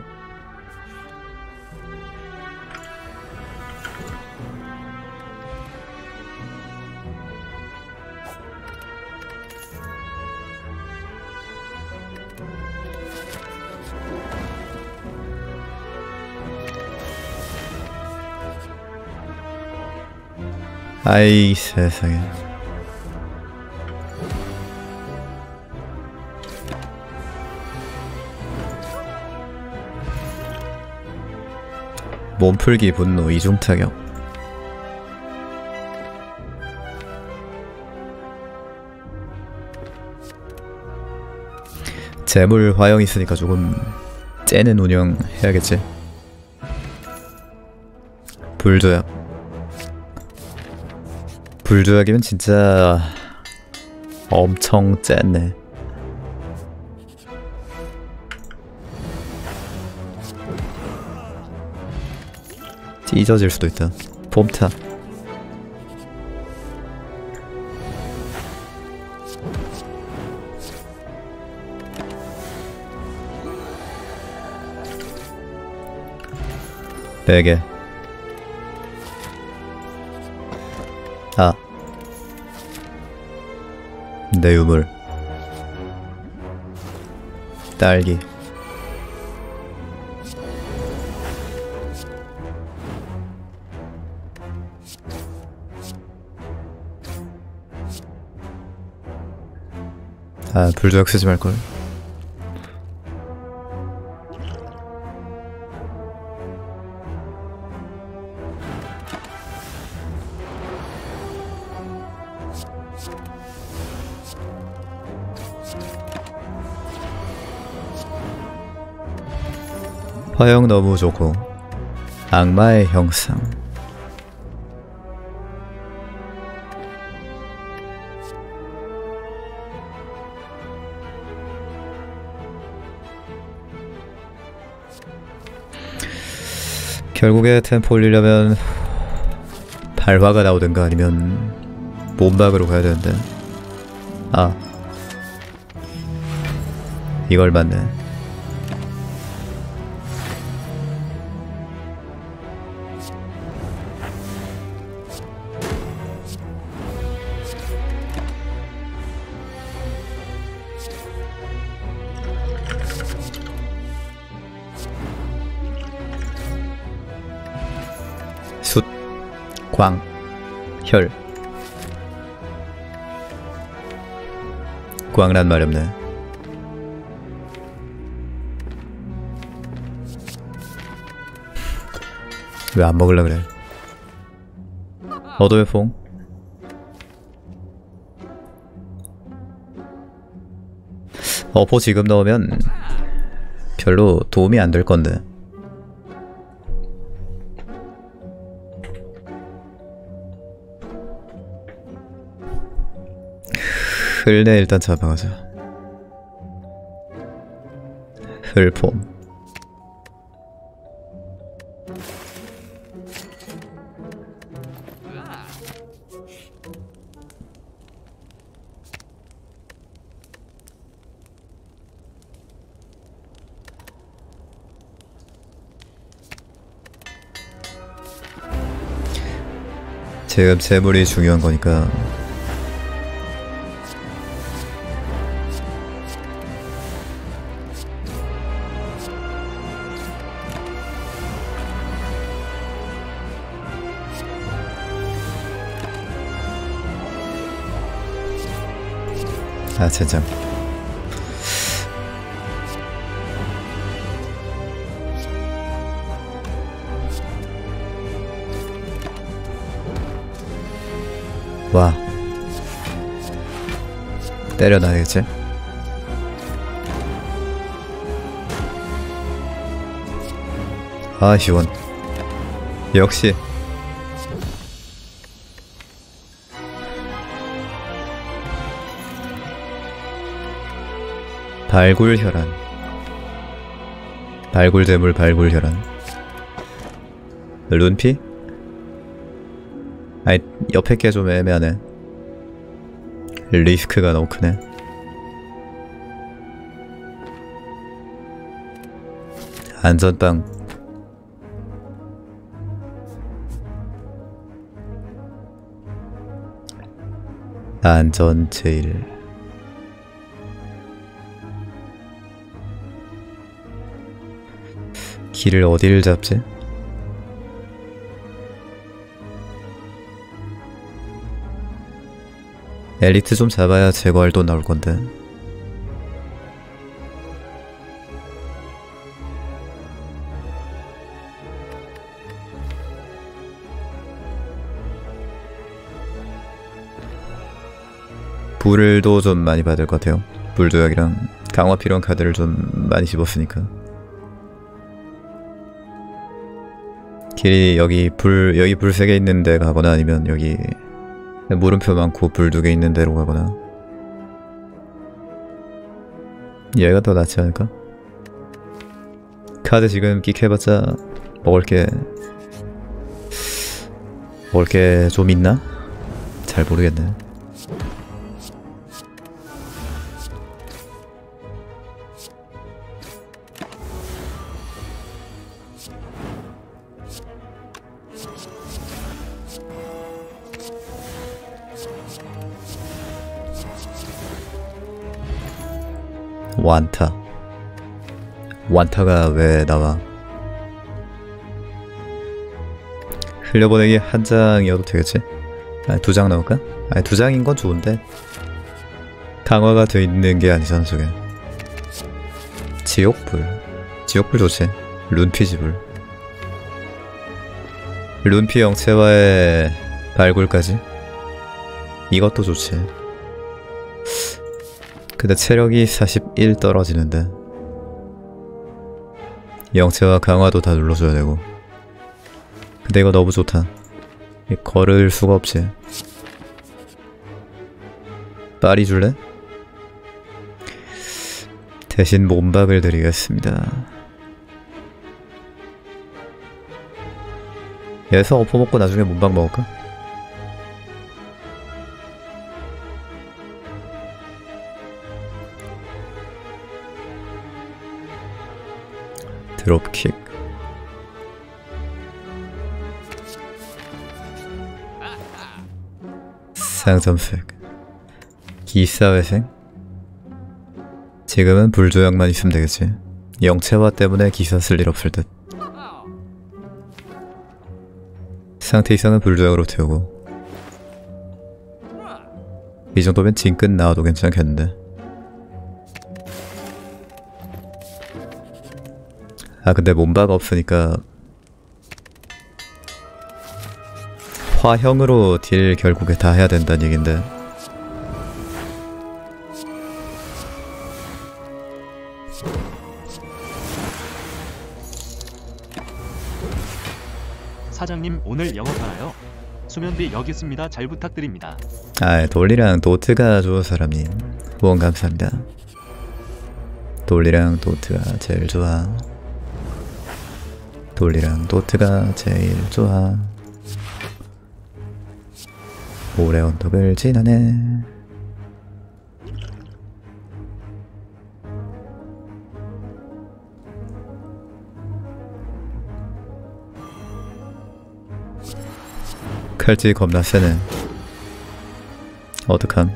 아이 세상에. 몸풀기 분노 이중 타격. 재물 화형 있으니까 조금 째는 운영 해야겠지. 불조약. 불조약이면 진짜 엄청 쨌네. 찢어질 수도 있다. 폼타. 베개. 아. 내 유물. 딸기. 아, 불조약 쓰지 말걸. 화형 너무 좋고 악마의 형상. 결국에 템포 올리려면 발화가 나오든가 아니면 몸박으로 가야 되는데. 아, 이걸 맞네. 숫, 광, 혈. 광란 마렵네. 왜 안 먹으려 그래? 어둠의 풍. 어포 지금 넣으면 별로 도움이 안 될 건데. 흘내 일단 잡아가자. 흘폼. 지금 재물이 중요한 거니까. 아, 젠장. 와. 때려놔야겠지? 아, 시원. 역시. 발굴혈안. 발굴대물 발굴혈안. 룬피? 아니, 옆에 게 좀 애매하네. 리스크가 너무 크네. 안전빵. 안전 제일. 길을 어디를 잡지? 엘리트 좀 잡아야 제거할 돈 나올 건데. 불도 좀 많이 받을 것 같아요. 불도약이랑 강화 필요한 카드를 좀 많이 집었으니까. 길이 여기 불, 여기 불 세 개 있는 데 가거나 아니면 여기 물음표 많고 불 두 개 있는 데로 가거나. 얘가 더 낫지 않을까? 카드 지금 끽 해봤자 먹을 게 먹을 게 좀 있나? 잘 모르겠네. 완타. 완타가 왜 나와? 흘려보내기 한 장이어도 되겠지? 아니, 두 장 나올까? 아니, 두 장인 건 좋은데 강화가 돼 있는 게 아니잖아, 저게. 지옥불. 지옥불 좋지. 룬피지불. 룬피 영체와의 발굴까지. 이것도 좋지. 근데 체력이 사십일 떨어지는데 영체와 강화도 다 눌러줘야 되고. 근데 이거 너무 좋다. 걸을 수가 없지. 빨리 줄래? 대신 몸박을 드리겠습니다. 여기서 어퍼 먹고 나중에 몸박 먹을까? 드롭킥. 상점색. 기사회생? 지금은 불조약만 있으면 되겠지. 영체화 때문에 기사 쓸 일 없을 듯. 상태 이상은 불조약으로 태우고. 이 정도면 징끈 나와도 괜찮겠는데. 아 근데 몸박 없으니까 화형으로 딜 결국에 다 해야 된다는 얘긴데. 사장님 오늘 영업하나요? 수면비 여기 있습니다. 잘 부탁드립니다. 아 돌리랑 도트가 좋은 사람님 후원 감사합니다. 돌리랑 도트가 제일 좋아. 돌리랑 도트가 제일 좋아. 오래 언덕을 지나네. 칼질 겁나 세네. 어떡함.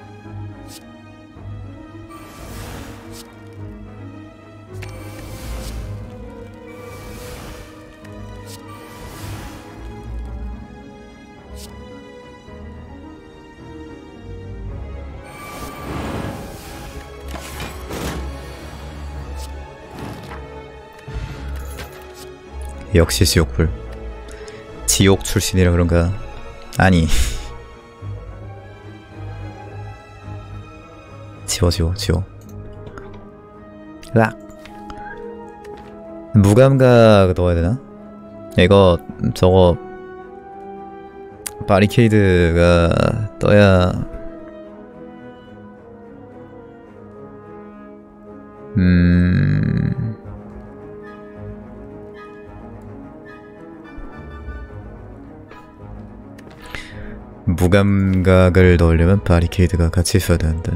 역시 지옥불. 지옥 출신이라 그런가? 아니 지워 지워 지워. 으악. 무감각 넣어야 되나? 이거 저거 바리케이드가 떠야 음... 무감각을 넣으려면 바리케이드가 같이 있어야 되는데.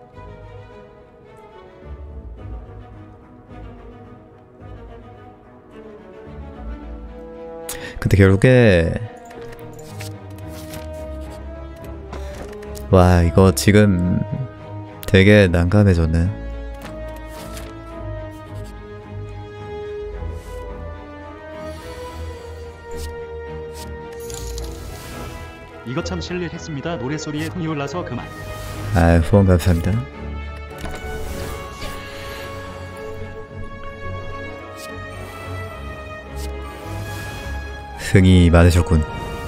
근데 결국에 와 이거 지금 되게 난감해졌네. 이거 참 실례했습니다. 노래소리에 흥이 올라서 그만. 아 후원 감사합니다. 흥이 많으셨군.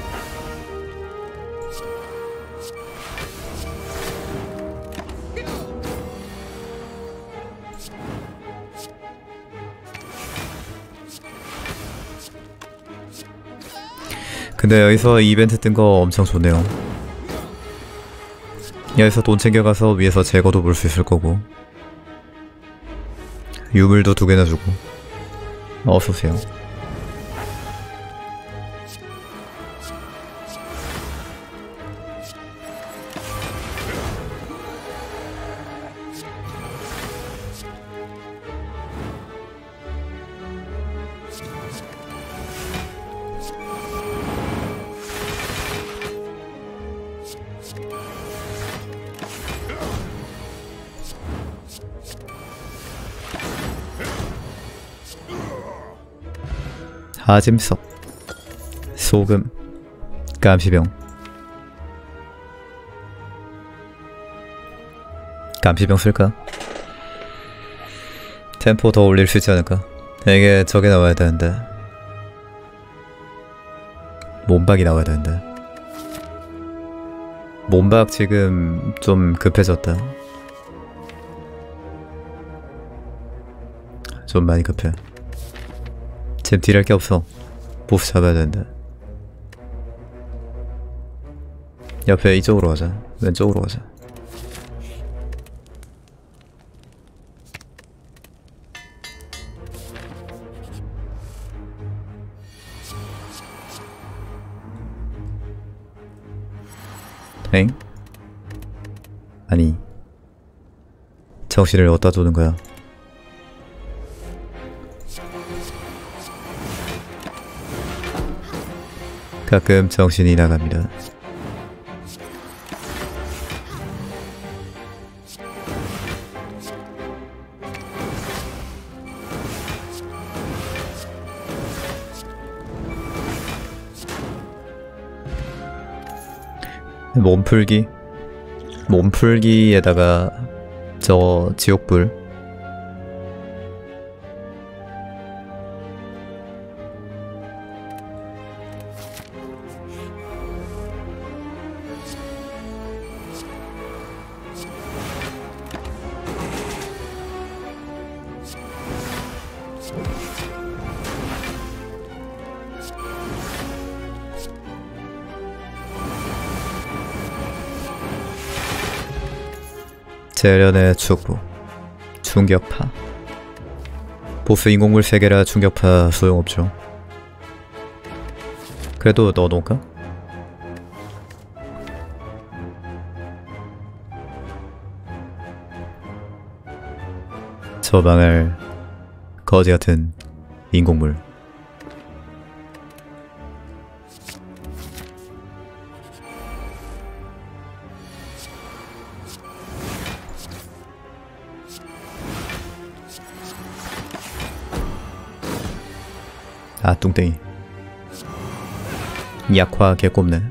근데 여기서 이벤트 뜬 거 엄청 좋네요. 여기서 돈 챙겨가서 위에서 제거도 볼 수 있을 거고 유물도 두 개나 주고. 어서오세요. 하짐석, 소금, 감시병. 감시병 쓸까? 템포 더 올릴 수 있지 않을까? 이게 저게 나와야 되는데. 몸박이 나와야 되는데. 몸박 지금 좀 급해졌다. 좀 많이 급해. 지금 딜할 게 없어. 보스 잡아야 되는데. 옆에 이쪽으로 가자. 왼쪽으로 가자. 엥? 아니, 정신을 어디다 두는 거야? 가끔 정신이 나갑니다. 몸풀기? 몸풀기에다가 저 지옥불. 재련의 축구, 충격파. 보스 인공물 세 개라 충격파 소용없죠. 그래도 넣어놓을까? 저 망할 거지 같은 인공물. 아, 뚱땡이. 약화 개꼽네.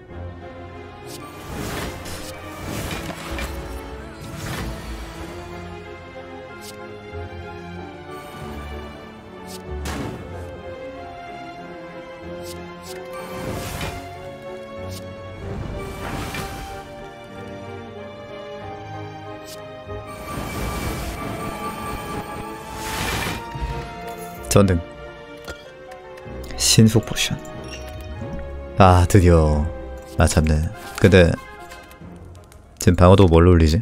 전등. 신속 포션. 아, 드디어. 아, 참네. 근데 지금 방어도 뭘로 올리지?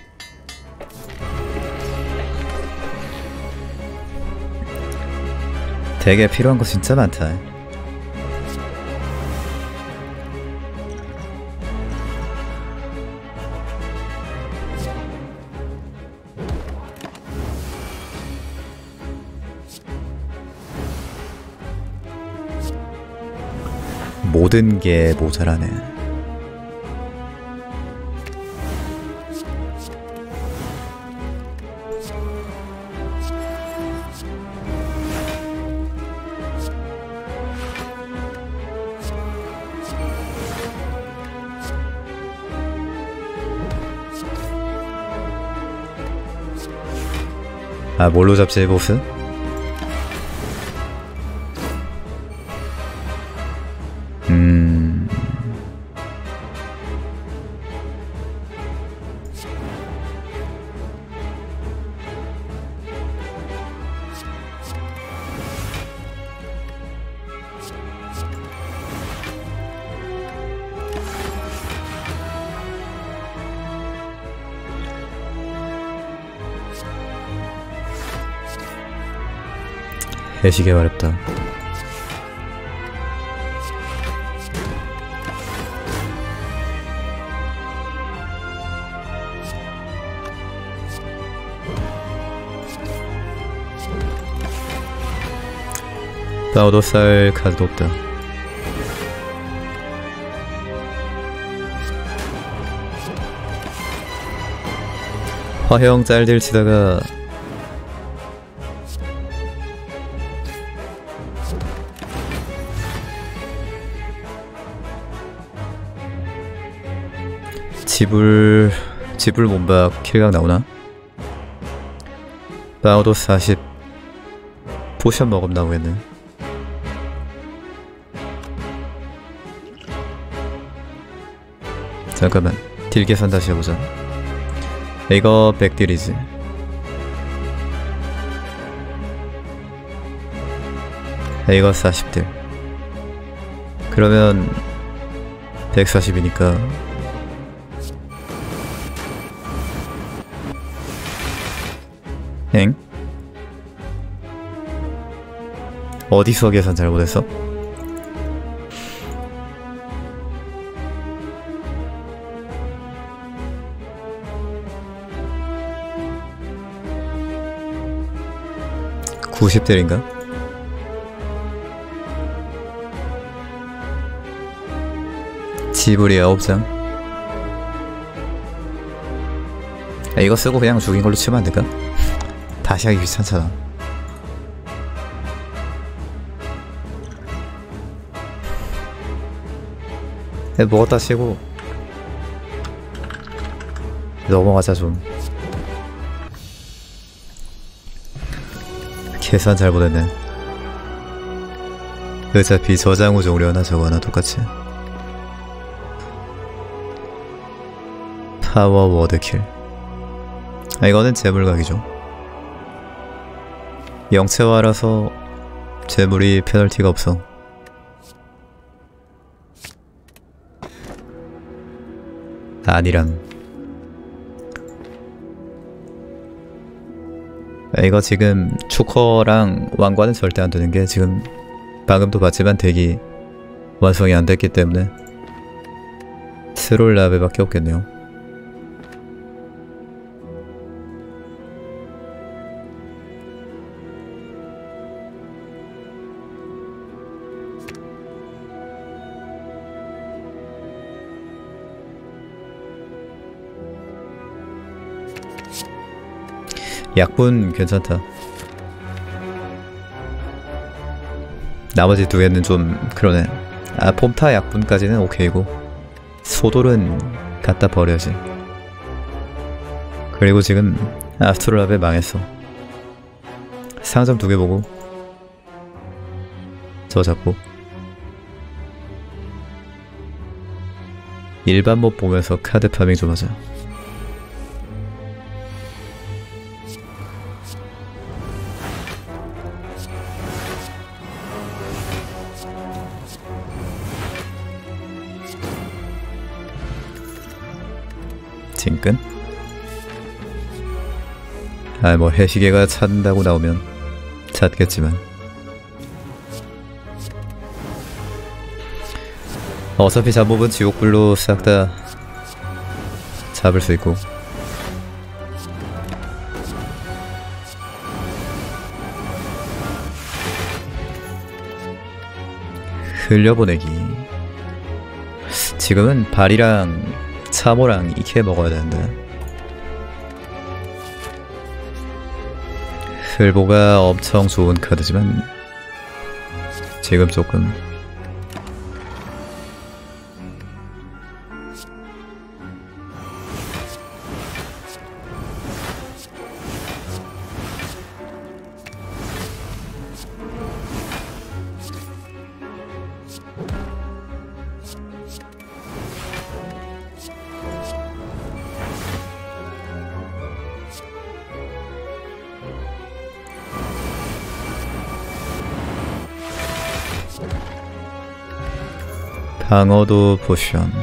되게 필요한 거 진짜 많다. 모든 게 모자라네. 아, 뭘로 잡지, 보스? 음... 해시계 어렵다. 나도 쌀 카드도 없다. 화형 짤들 치다가 지불 지불 몸박 킬각 나오나? 방어도 사십. 포션 먹으면 나오겠네. 잠깐만 딜 계산 다시 해보자. 이거 백 딜이지. 이거 사십 딜. 그러면 백사십이니까 엥? 어디서 계산 잘못했어? 구십 딜인가? 지불이 아홉 장. 아, 이거 쓰고 그냥 죽인 걸로 치면 안 될까? 다시 하기 귀찮잖아. 네, 먹었다 치고 넘어가자 좀. 계산 잘못했네. 어차피 저장 후 종료나 저거나 똑같이. 파워 워드킬. 아, 이거는 재물각이죠. 영체화라서 재물이 페널티가 없어. 아니랑 이거 지금 초커랑 왕관은 절대 안 되는 게 지금 방금도 봤지만 덱이 완성이 안 됐기 때문에 트롤 라베밖에 없겠네요. 약분 괜찮다. 나머지 두 개는 좀 그러네. 아, 폼타 약분까지는 오케이고 소돌은 갖다 버려야지. 그리고 지금 아스트로랍에 망했어. 상점 두 개 보고 저 잡고 일반 몹 보면서 카드 파밍 좀 하자. 징끈? 아, 뭐 해시계가 찾는다고 나오면 찾겠지만 어차피 잡몹은 지옥불로 싹 다 잡을 수 있고. 흘려보내기. 지금은 발이랑 참호랑 이케 먹어야 되는데 흘보가 엄청 좋은 카드지만 지금 조금 방어도 포션.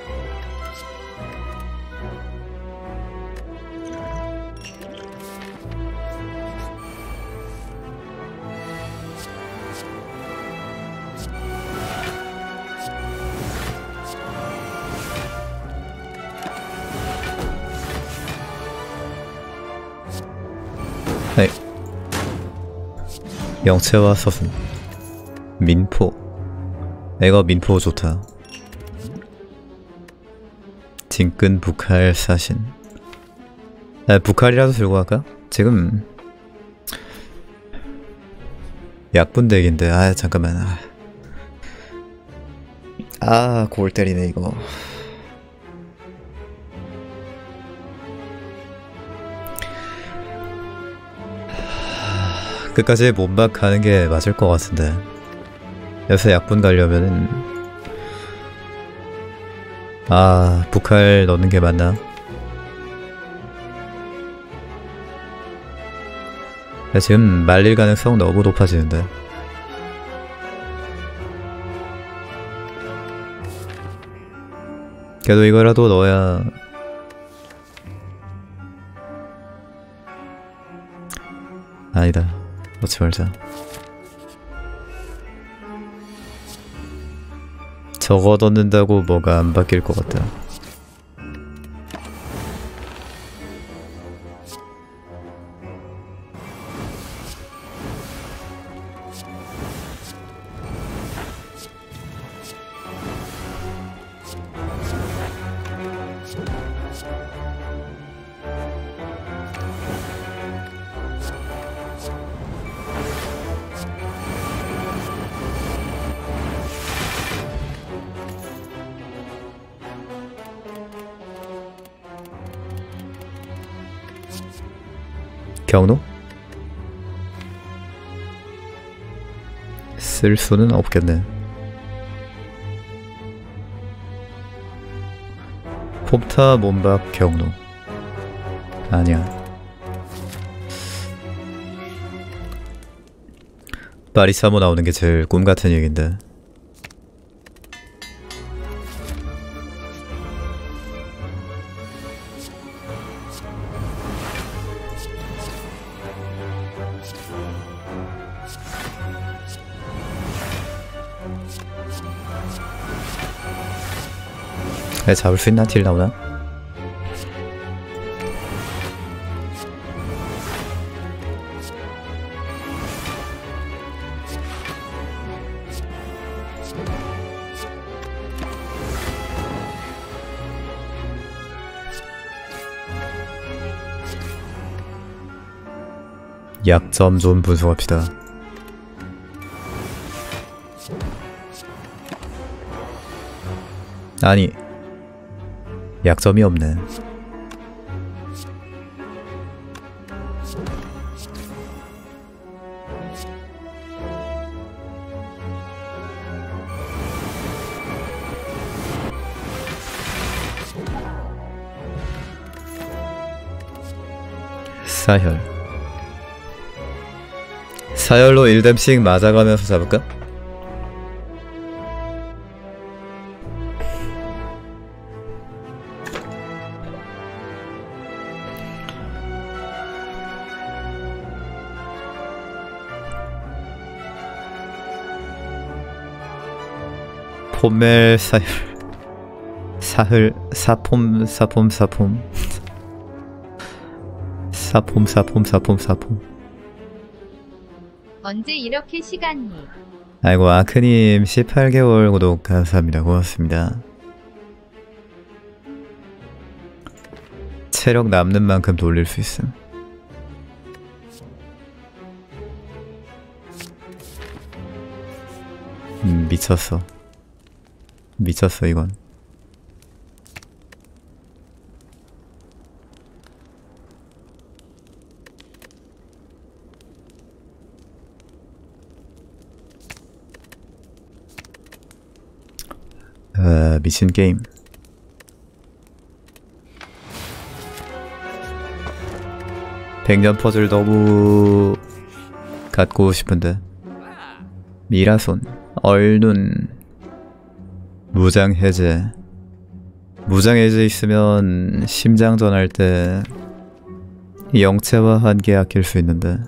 네. 영체와 서순. 민포. 이거 민포 좋다. 징끈 북할 사신. 아, 북할이라도 들고 갈까? 지금 약분덱인데. 아, 잠깐만. 아, 아, 골 때리네 이거. 끝까지 몸박 가는 게 맞을 것 같은데. 여기서 약분 가려면은 아 북할 넣는 게 맞나? 야, 지금 말릴 가능성 너무 높아지는데. 그래도 이거라도 넣어야 아니다. 넣지 말자. 저거 넣는다고 뭐가 안 바뀔 것 같다. 경로? 쓸 수는 없겠네. 폼타 몸박 경로. 아니야. 바리사모 나오는 게 제일 꿈 같은 얘긴데. 애 잡을 수 있나? 딜 나오나? 약점 좀 분석합시다. 아니 약점이 없네. 사혈. 사혈로 일 뎀씩 맞아가면서 잡을까? 폼멜 사혈 사흘 사폼 사폼 사폼 사폼 사폼 사폼 사폼. 언제 이렇게 시간이? 아이고 아크님 십팔 개월 구독 감사합니다. 고맙습니다. 체력 남는 만큼 돌릴 수 있음. 음, 미쳤어. 미쳤어 이건. 아, 미친 게임. 백년 퍼즐 너무 갖고 싶은데. 미라손, 얼눈, 무장 해제. 무장 해제 있으면 심장전 할 때 영체화 한 개 아낄 수 있는데.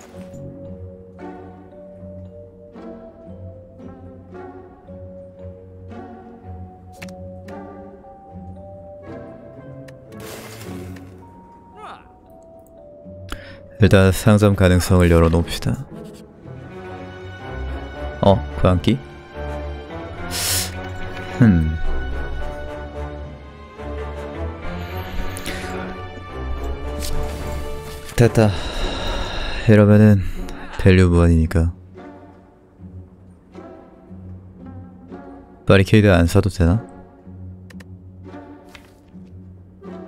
일단 상점 가능성을 열어놓읍시다. 어? 고양기? 흠... 됐다. 이러면은 밸류 무한이니까 바리케이드 안 사도 되나?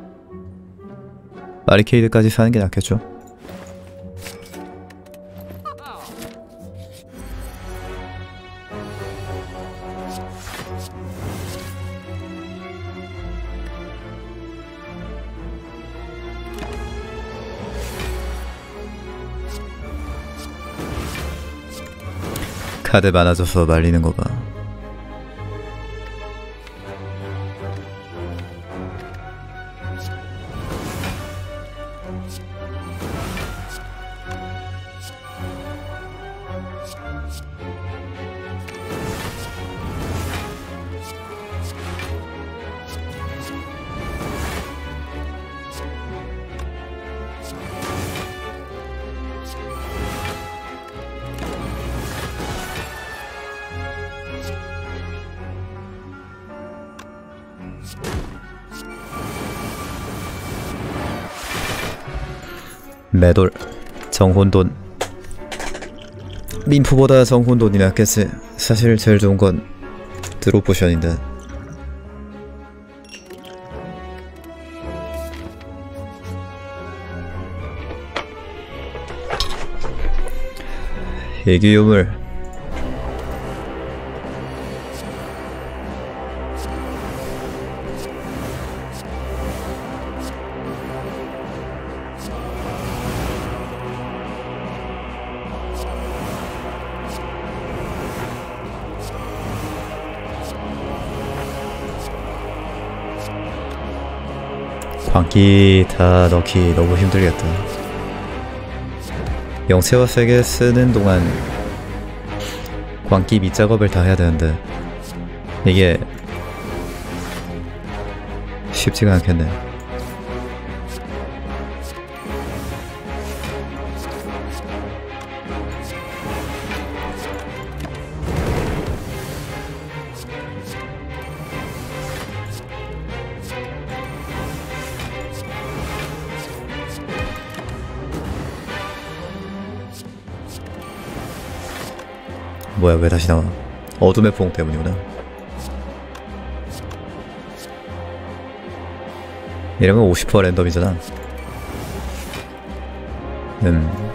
바리케이드까지 사는 게 낫겠죠? 카드 많아져서 말리는 거 봐. 매돌 정혼돈. 민프보다 정혼돈이 낫겠지. 사실 제일 좋은 건 드롭 포션인데. 애기유물. 광기 다 넣기 너무 힘들겠다. 영체화 세개 쓰는 동안 광기 밑작업을 다 해야 되는데 이게 쉽지가 않겠네. 뭐야, 왜 다시 나와? 어둠의 포옹 때문이구나. 이러면 오십 퍼센트 랜덤이잖아. 음.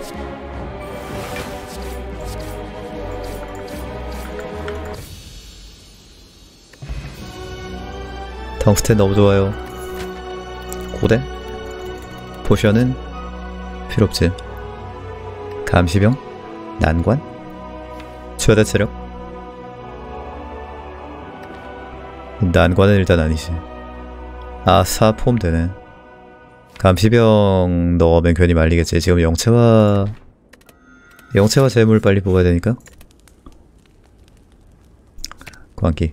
텅스텐 너무 좋아요. 고대? 포션은 필요 없지. 감시병? 난관? 최대 체력? 난관은 일단 아니지. 아사 폼 되네. 감시병 넣으면 괜히 말리겠지. 지금 영체화 영체화 재물 빨리 뽑아야 되니까. 광기.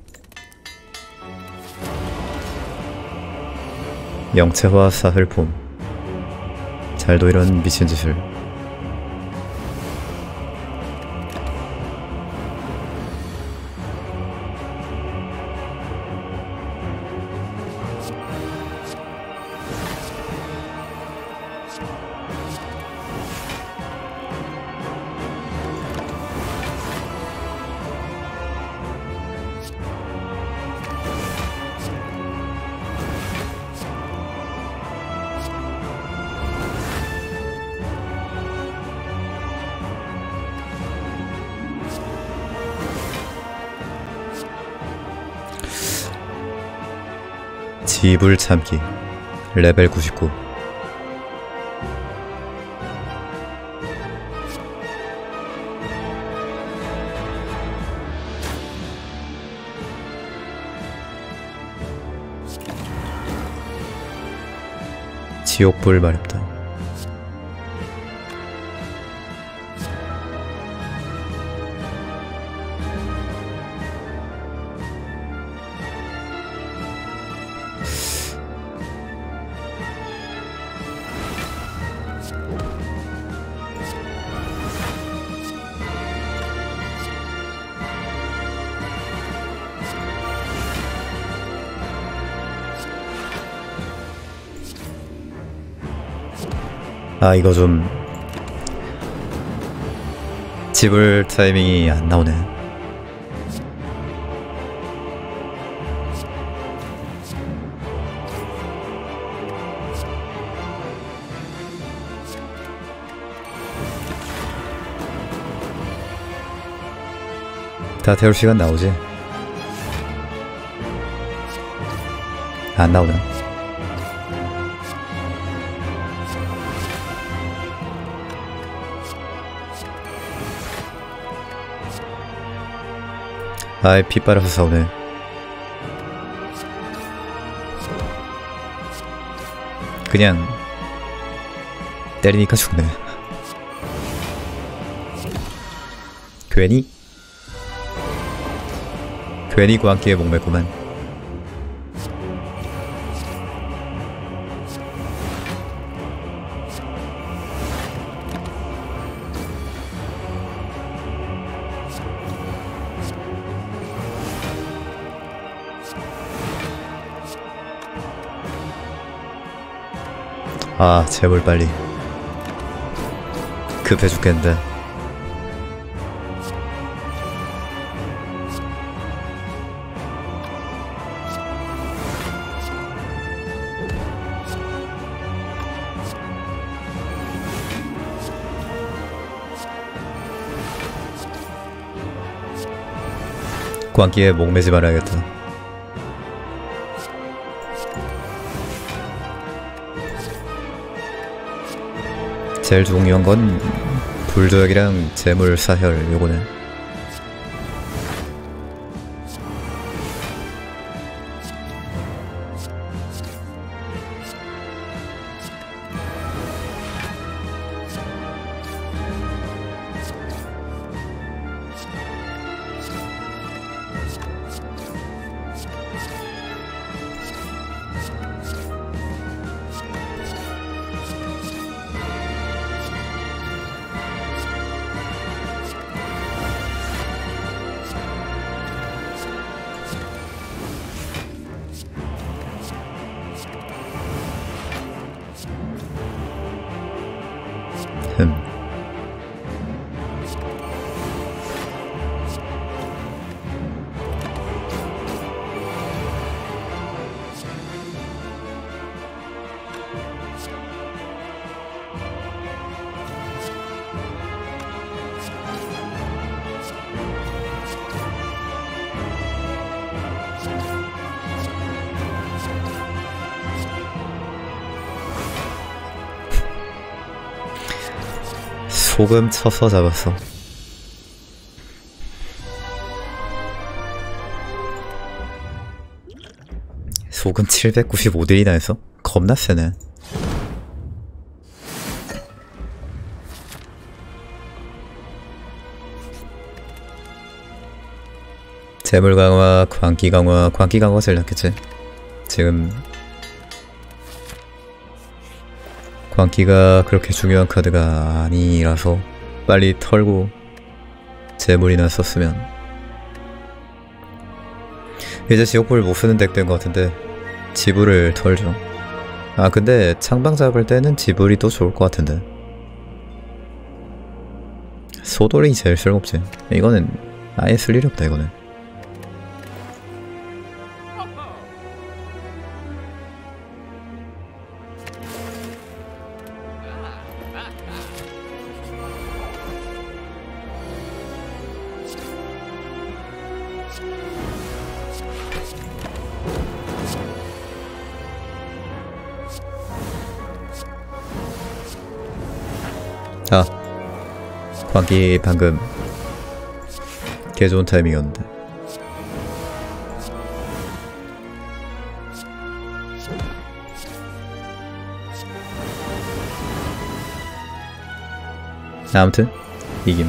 영체화 사슬폼. 잘도 이런 미친 짓을. 지불 참기 레벨 구십구. 지옥불 마렵다. 아, 이거 좀 지불 타이밍이 안 나오네. 다 태울 시간 나오지? 안 나오나? 아이 피 빨아서 싸우네. 그냥 때리니까 죽네. 괜히 괜히 광기에 목매구만. 아 제발 빨리. 급해 죽겠는데. 광기에 목매지 말아야겠다. 제일 중요한 건 불조약이랑 재물 사혈 요거네. 흠. 소금 쳐서 잡았어. 소금 칠백구십오 딜이나 해서 겁나 세네. 재물 강화, 광기 강화, 광기 강화가 제일 낫겠지. 지금 광기가 그렇게 중요한 카드가 아니라서 빨리 털고 재물이나 썼으면. 이제 지옥불 못쓰는 덱 된 것 같은데 지불을 털죠. 아 근데 창방 잡을 때는 지불이 또 좋을 것 같은데. 소돌이 제일 쓸모없지. 이거는 아예 쓸 일이 없다 이거는. 아 광기 방금 개 좋은 타이밍이었는데. 아무튼 이김.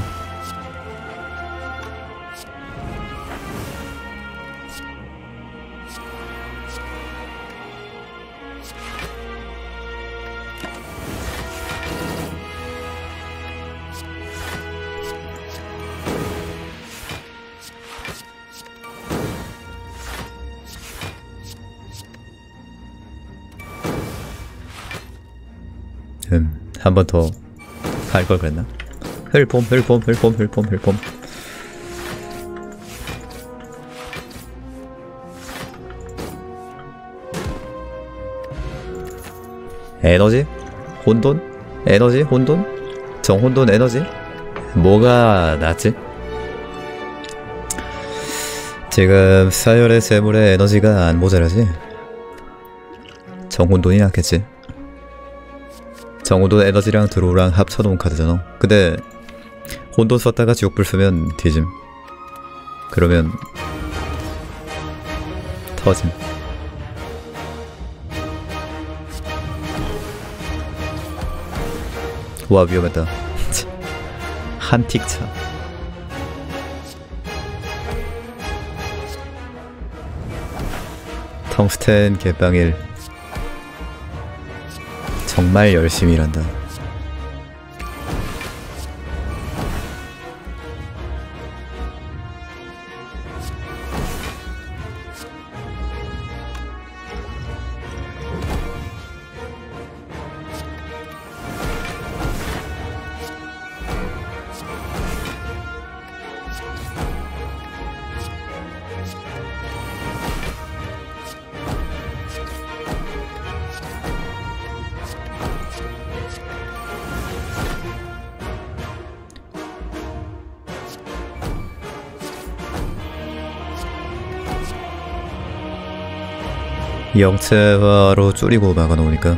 음, 한 번 더 할 걸 그랬나? 힐폼, 힐폼, 힐폼, 힐폼, 힐폼. 에너지? 혼돈? 에너지? 혼돈? 정혼돈 에너지? 뭐가 낫지? 지금 사열의 재물의 에너지가 안 모자라지? 정혼돈이 낫겠지. 정혼돈 에너지랑 드로우랑 합쳐놓은 카드잖아. 근데 혼돈 썼다가 지옥불 쓰면 뒤짐. 그러면 터짐. 와 위험했다. 한틱차. 텅스텐 개빵일. 정말 열심히 일한다. 영체화로 줄이고 막아놓으니까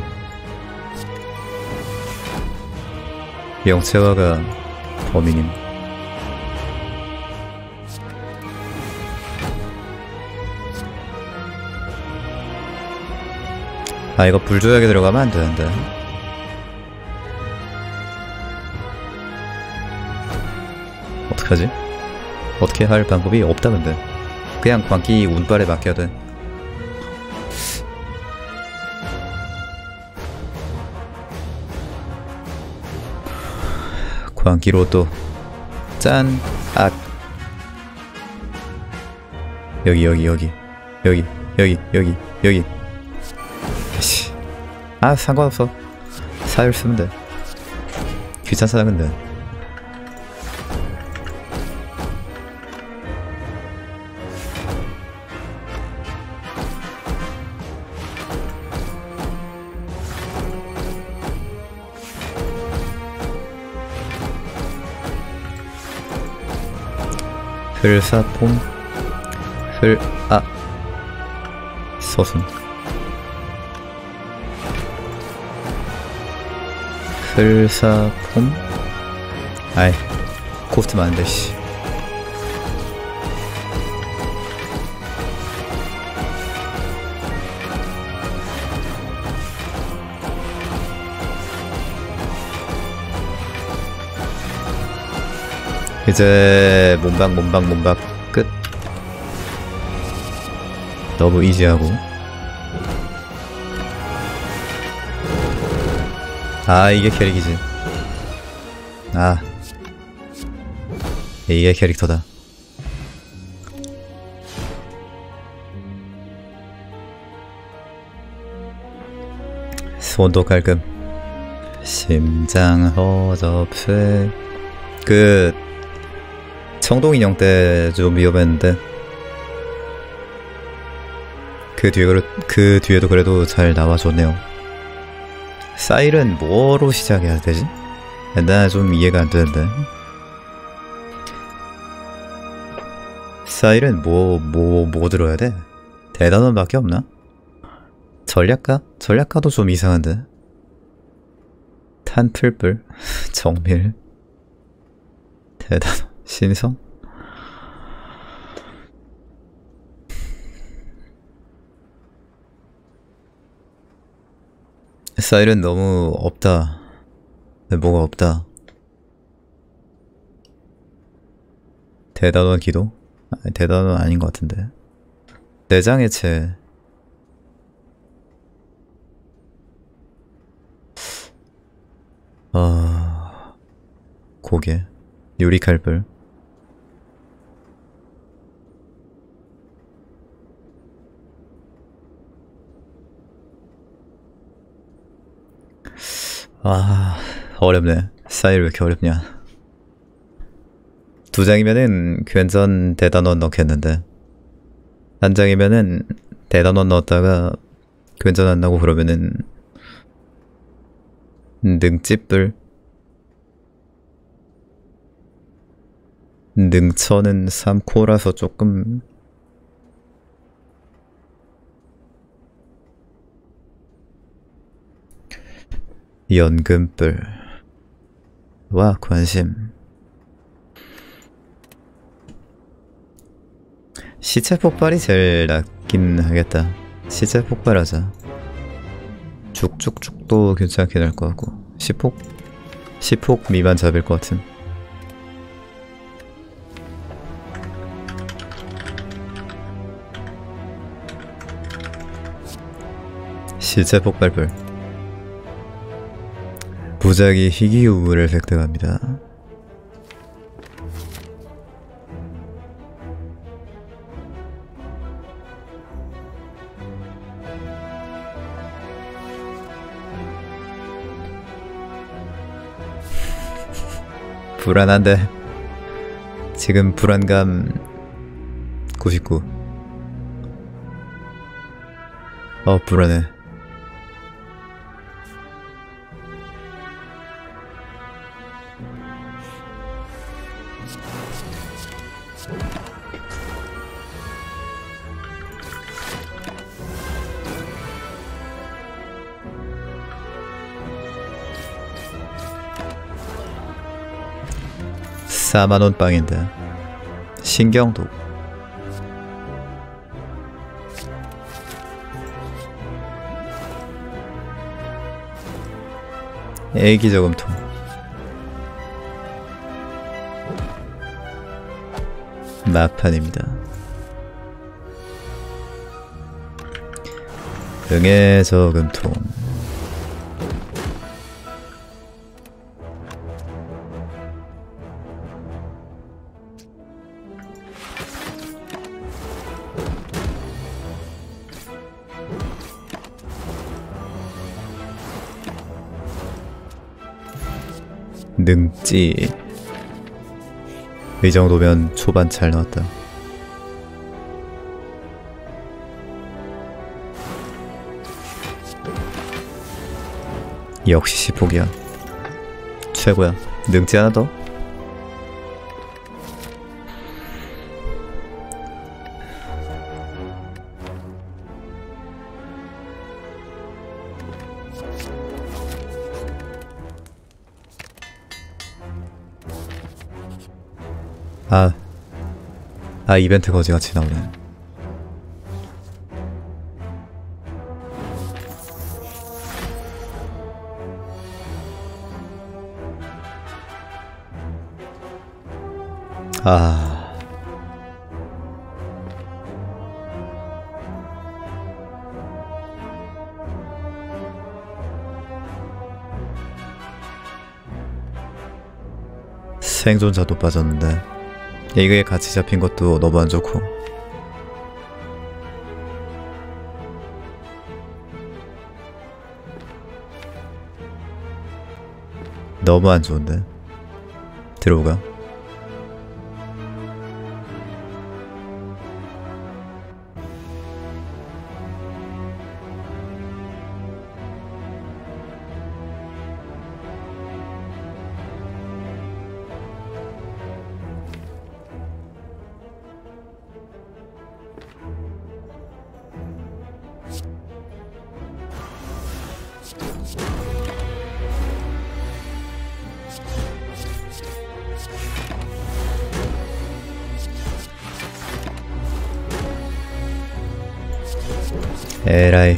영체화가 범인임. 아 이거 불조약에 들어가면 안 되는데. 어떡하지? 어떻게 할 방법이 없다 근데. 그냥 광기 운빨에 맡겨야 돼. 광기로 또 짠! 악! 여기 여기 여기 여기 여기 여기 여기. 씨. 아 상관없어. 사율 쓰면 돼. 귀찮잖아 근데. 흘사폼 흘아 서순 흘사폼 아이 코스트면 안돼 씨. 이제 몸박 몸박 몸박 끝. 너무 이지하고. 아 이게 캐릭이지. 아 이게 캐릭터다. 손도 깔끔. 심장 허접해. 그 청동인형 때 좀 위험했는데 그 뒤에 그 뒤에도 그래도 잘 나와줬네요. 사일은 뭐로 시작해야 되지? 나 좀 이해가 안 되는데. 사일은 뭐 뭐 뭐 들어야 돼? 대단원밖에 없나? 전략가? 전략가도 좀 이상한데. 탄풀불 정밀 대단원 신성? 사일은 너무 없다. 뭐가 없다. 대단원 기도? 아니, 대단원 아닌 것 같은데. 내장해체. 아... 고개 유리칼불. 아 어렵네. 사일 왜 이렇게 어렵냐. 두 장이면은 괜찮 대단원 넣겠는데 한 장이면은 대단원 넣었다가 괜찮 안 나고 그러면은 능집불. 능처는 삼 코라서 조금 연금불. 와 관심. 시체 폭발이 제일 낫긴 있긴 하겠다. 시제 폭발하자. 쭉쭉쭉도 괜찮긴 할 것 같고 십 폭? 십 폭 미만 잡을 것 같은. 시제 폭발불. 부작위 희귀우물을 획득합니다. 불안한데 지금 불안감 구십구. 어 불안해. 사만원 빵인데 신경도. 애기 저금통. 막판입니다. 응애 저금통. 능지. 이 정도면 초반 잘 나왔다. 역시 십 폭이야. 최고야. 능지 하나 더? 아, 아 이벤트 거지같이 나오네. 아, 생존자도 빠졌는데 이게 같이 잡힌 것도 너무 안 좋고. 너무 안 좋은데. 들어오가. 에라이.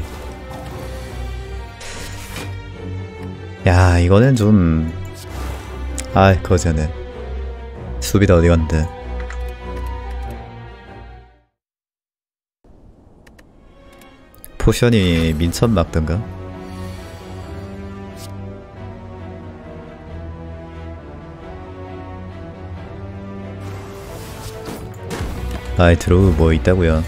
야 이거는 좀... 아이 거지네. 수비 다 어디 갔는데. 포션이 민첩 막던가? 아이 드로우 뭐 있다고요.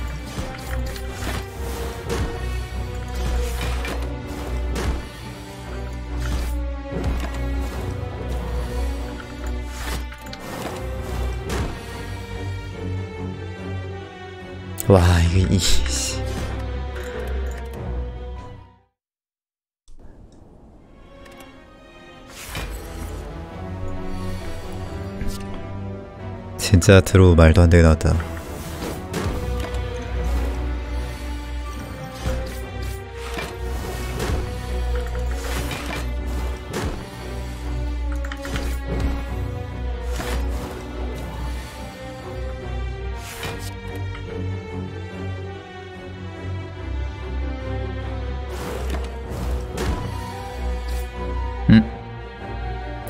와 이게 이 씨. 진짜 드로우 말도 안 되게 나왔다.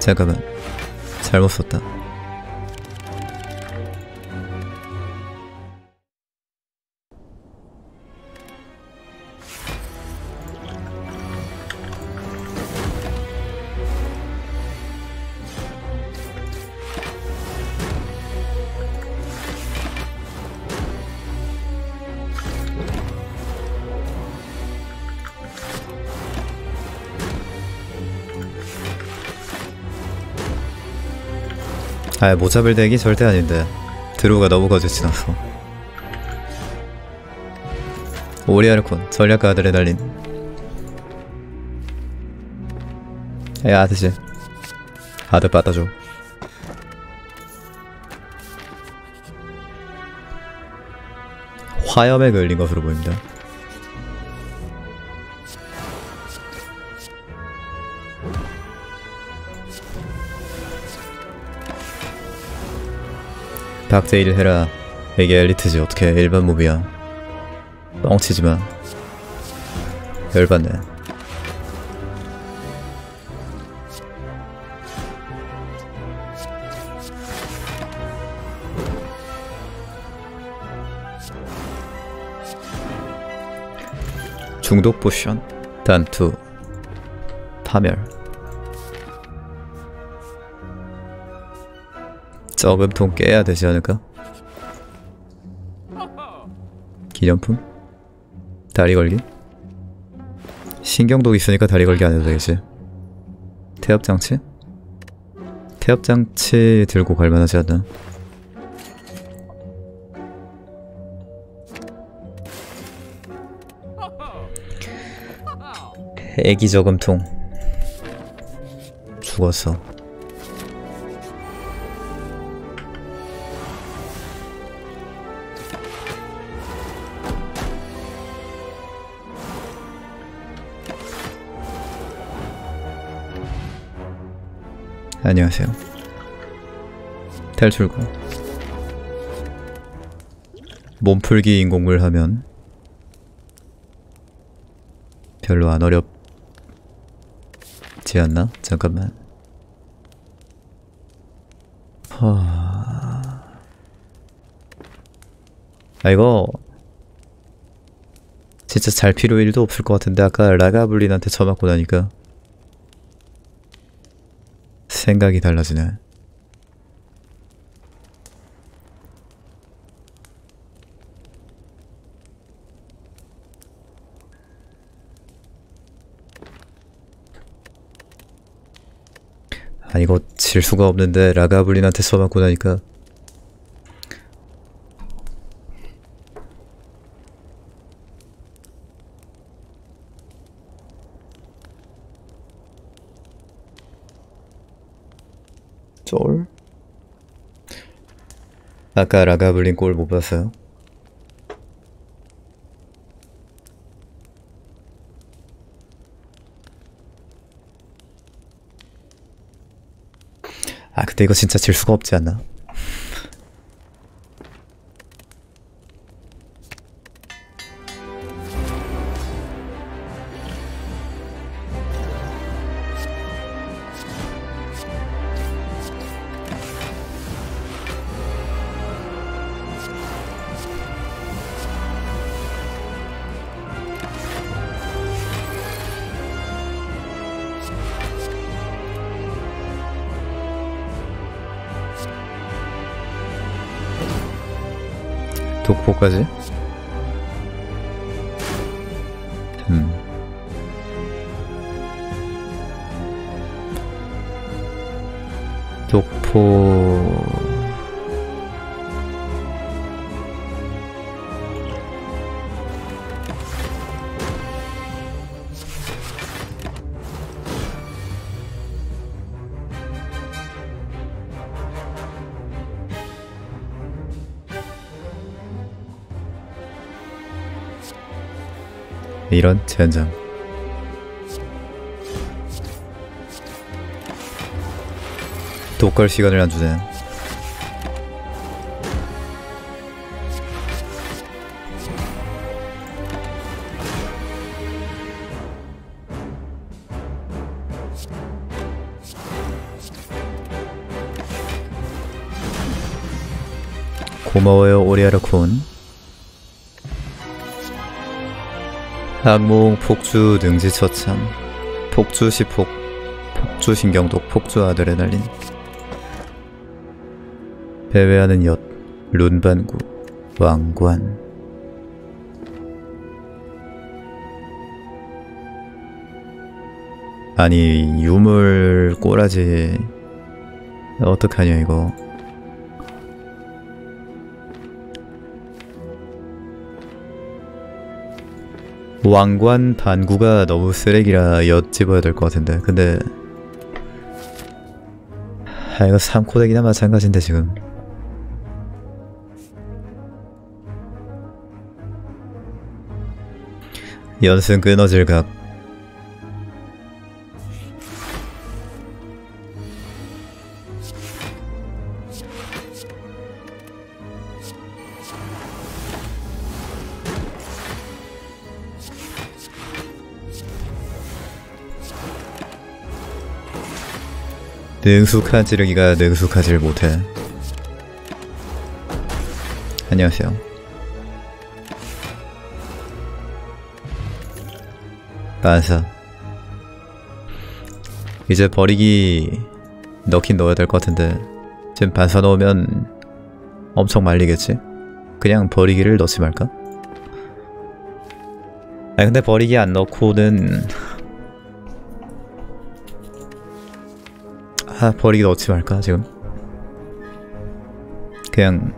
잠깐만, 잘못 썼다. 아, 못 잡을 덱이 절대 아닌데 드로우가 너무 거짓이나서. 오리아르콘 전략가 아드레날린. 야, 아드지 아드 받아줘. 화염에 걸린 것으로 보입니다. 박제일 해라. 이게 엘리트지. 어떻게 일반 몹이야. 뻥치지마. 열받네. 중독 포션 단투 파멸. 저금통 깨야 되지 않을까? 기념품? 다리 걸기? 신경독 있으니까 다리 걸기 안 해도 되겠지. 태엽장치? 태엽장치 들고 갈만하지 않나? 애기 저금통 죽었어. 안녕하세요. 탈출구. 몸풀기 인공물 하면 별로 안 어렵지 않나? 잠깐만. 하... 아, 이거 진짜 잘 필요 일도 없을 것 같은데 아까 라가블린한테 쳐맞고 나니까 생각이 달라지네. 아, 이거 질 수가 없는데 라가블린한테 써맞고 나니까 쫄? 아까 라가블린 꼴 못 봤어요? 아, 근데 이거 진짜 질 수가 없지 않나? 독포까지? 음. 독포... 이런 젠장. 독걸 시간을 안 주네. 고마워요 오리아르콘. 악몽 폭주 능지처참 폭주 시폭 폭주 신경독 폭주 아드레날린 배회하는 엿 룬반구 왕관. 아니 유물 꼬라지 어떡하냐 이거. 왕관 반구가 너무 쓰레기라 엿집어야 될 것 같은데. 근데 아 이거 삼 코덱이나 마찬가지인데 지금. 연승 끊어질 각. 능숙한 찌르기가 능숙하질 못해. 안녕하세요. 반사. 이제 버리기 넣긴 넣어야 될 것 같은데 지금 반사 넣으면 엄청 말리겠지? 그냥 버리기를 넣지 말까? 아니 근데 버리기 안 넣고는 아 버리기 넣지 말까 지금? 그냥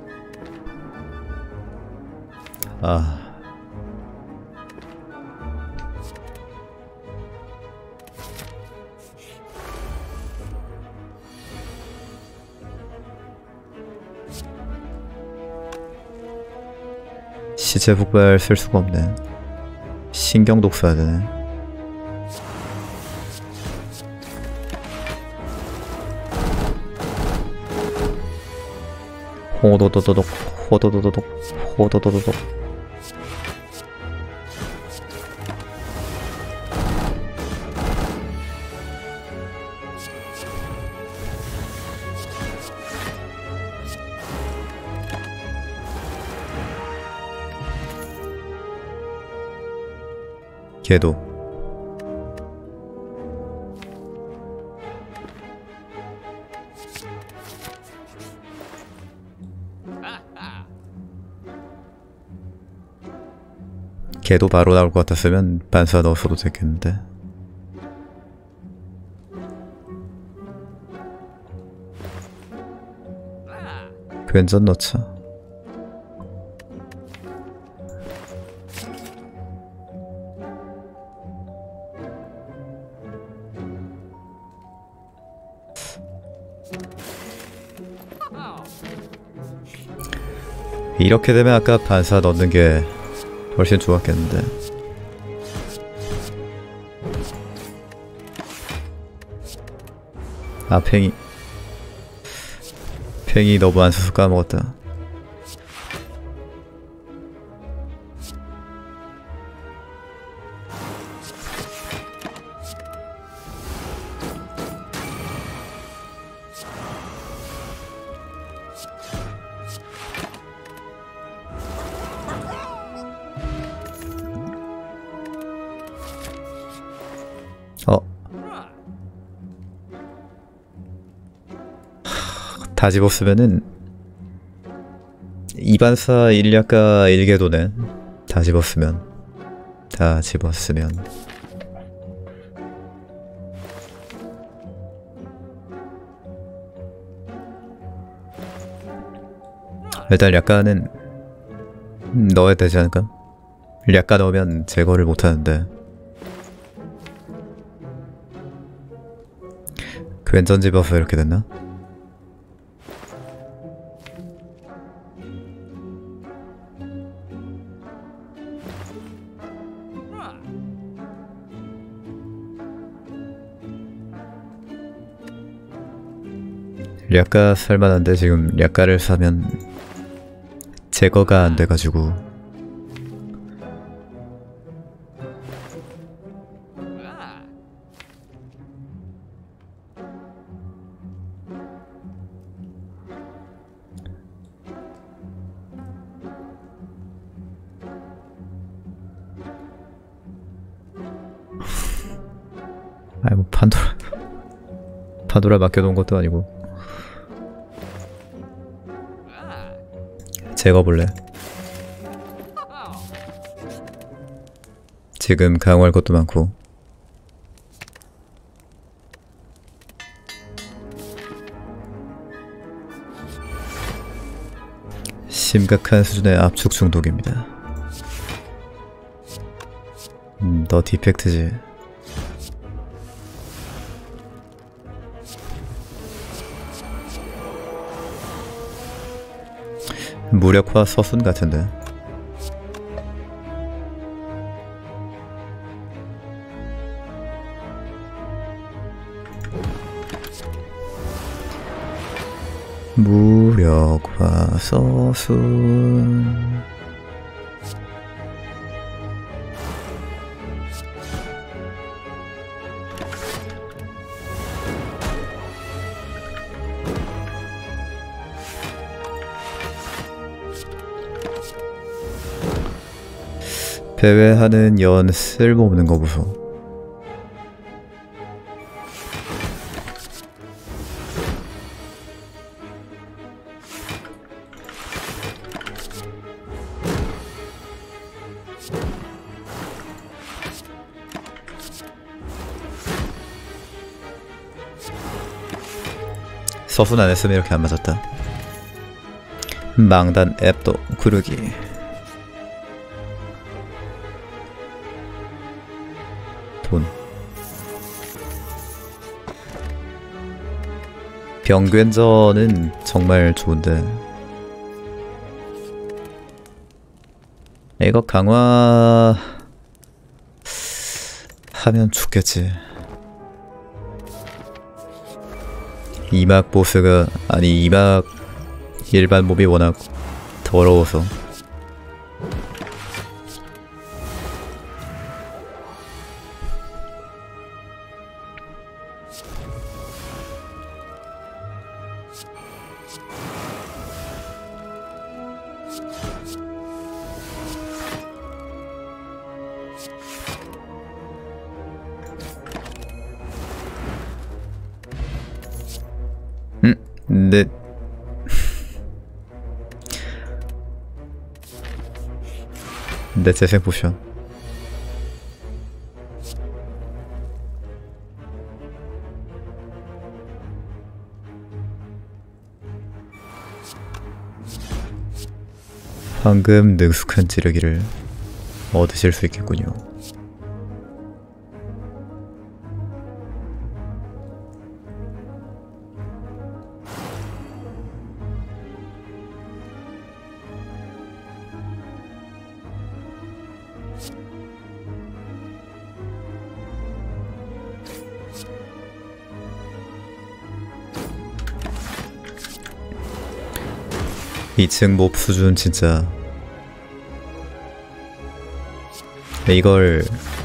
아 시체 폭발 쓸 수가 없네. 신경독 써야 되네. 호도도도독 호도도도독 호도도도독. 걔도 걔도 바로 나올 것 같았으면 반사 넣었어도 됐겠는데. 괜전 넣자. 이렇게 되면 아까 반사 넣는 게 훨씬 좋았겠는데. 아 팽이 팽이 너무 안 써서 까먹었다. 어. 다 집었으면은 이반사 일약가 일개도네. 다 집었으면 다 집었으면 일단 약가는 넣어야 되지 않을까? 약가 넣으면 제거를 못하는데 괜전 집어서 이렇게 됐나? 략가 살만한데 지금 략가를 사면 제거가 안 돼가지고 판도라 판도라 맡겨놓은 것도 아니고. 재가볼래? 지금 강화할 것도 많고. 심각한 수준의 압축 중독입니다. 음, 너 디펙트지. 무력화 서순 같은데. 무력화 서순. 배회하는 연 쓸모없는 거 보소. 서순 안 했으면 이렇게 안 맞았다. 망단 앱도 구르기. 돈. 병균전은 정말 좋은데 이거 강화 하면 죽겠지. 이막 보스가 아니 이막 일반 몹이 워낙 더러워서. 음, 네. 내 재생 포션. 방금 능숙한 찌르기를 얻으실 수 있겠군요. 이 층 몹 수준 진짜. 이걸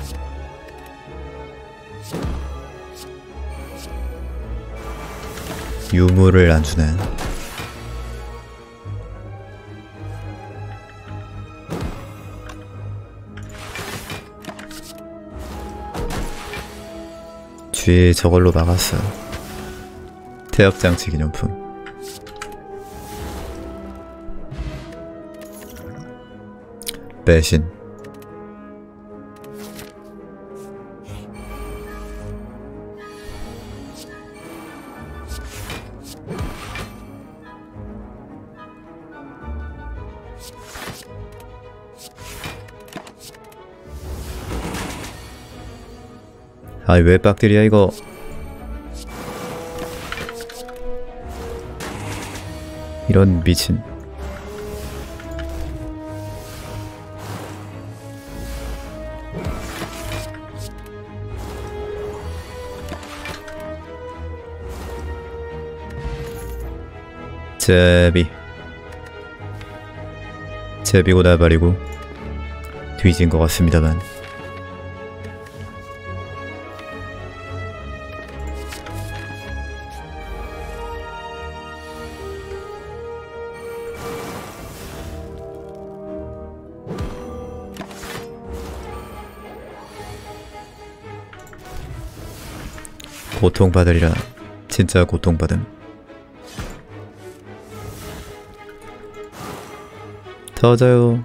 유물을 안 주네. 뒤에 저걸로 막았어. 태엽장치 기념품. 배신. 아이 왜 빡들이야 이거. 이런 미친. 제비. 제비고 나발이고 뒤진 것 같습니다만. 고통받으리라. 진짜 고통받음. 터져요.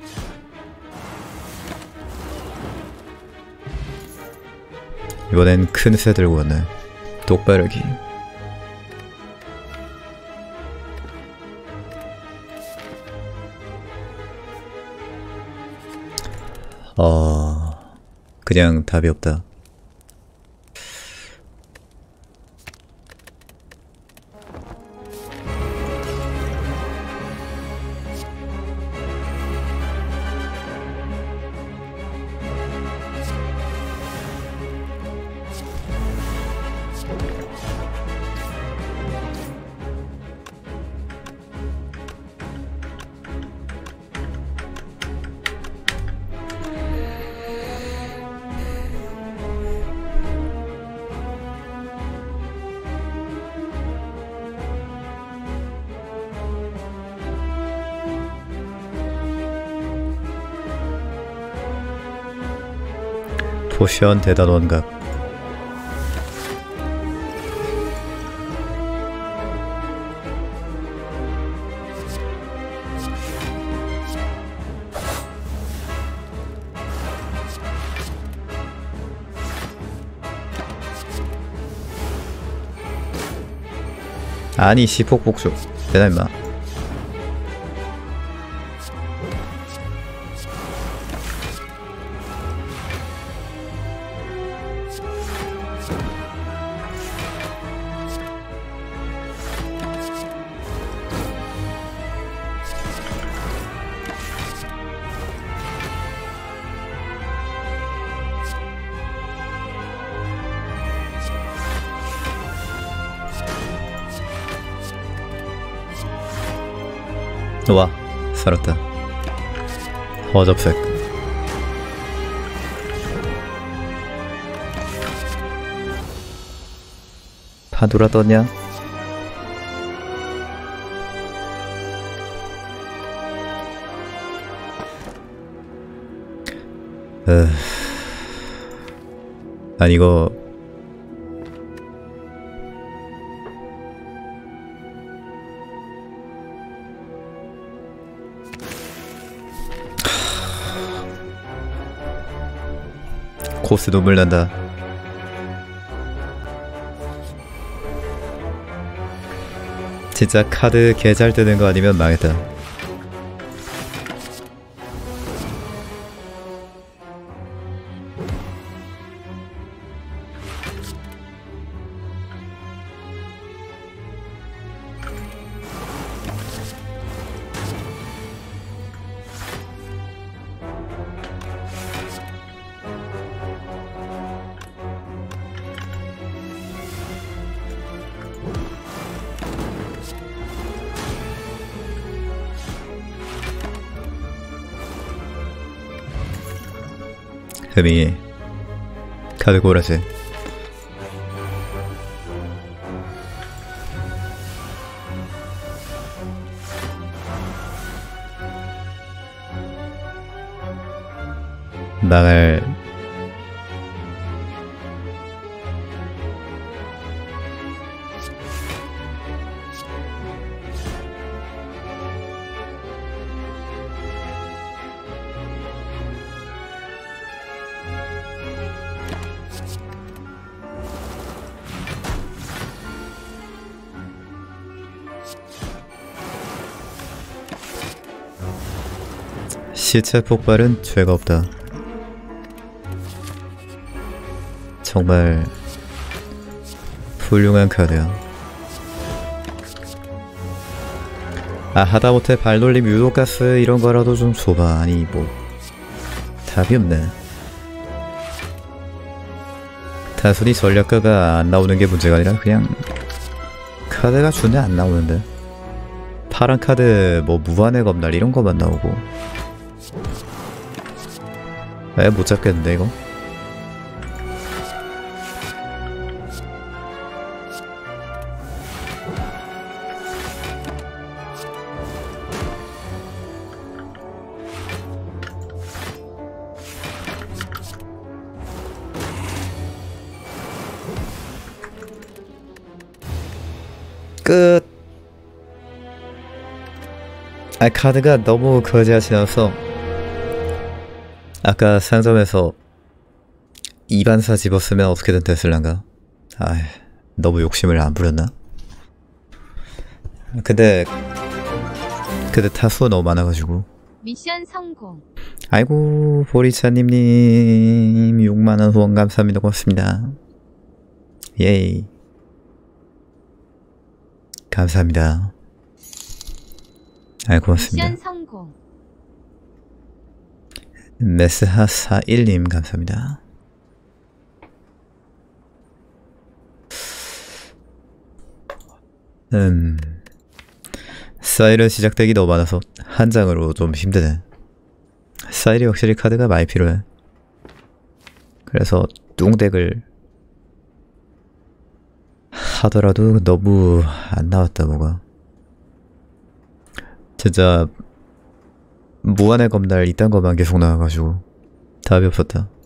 이번엔 큰 새 들고 왔네. 똑바르기. 어... 그냥 답이 없다. 포션 대단 원각. 아니 시폭 복수 되나 임마. 와, 살았다. 허접색. 파도라 떴냐? 으... 아니 이거 코스 눈물 난다. 진짜 카드 개 잘 뜨는 거 아니면 망했다. 흠이 카드 고라지. 망할. 시체 폭발은 죄가 없다. 정말 훌륭한 카드야. 아 하다못해 발놀림 유도가스 이런 거라도 좀 줘봐. 아니 뭐 답이 없네. 단순히 전략가가 안 나오는 게 문제가 아니라 그냥 카드가 준데 안 나오는데. 파란 카드 뭐 무한의 검날 이런 거만 나오고. 에 못 잡겠는데 이거? 끝. 아, 카드가 너무 거지같이 나와서 아까 상점에서 이반사 집었으면 어떻게든 됐을란가? 아, 너무 욕심을 안 부렸나? 근데 근데 타수가 너무 많아가지고. 미션 성공. 아이고, 보리차님님 육만원 후원 감사합니다. 고맙습니다. 예이, 감사합니다. 아이, 고맙습니다. 미션 성공. 메스하사일님 감사합니다. 음... 사일은 시작되기 너무 많아서 한 장으로 좀 힘드네. 사일이 확실히 카드가 많이 필요해. 그래서 뚱덱을 하더라도 너무 안 나왔다 뭐가. 진짜 무한의 검날 이딴 거만 계속 나와가지고 답이 없었다.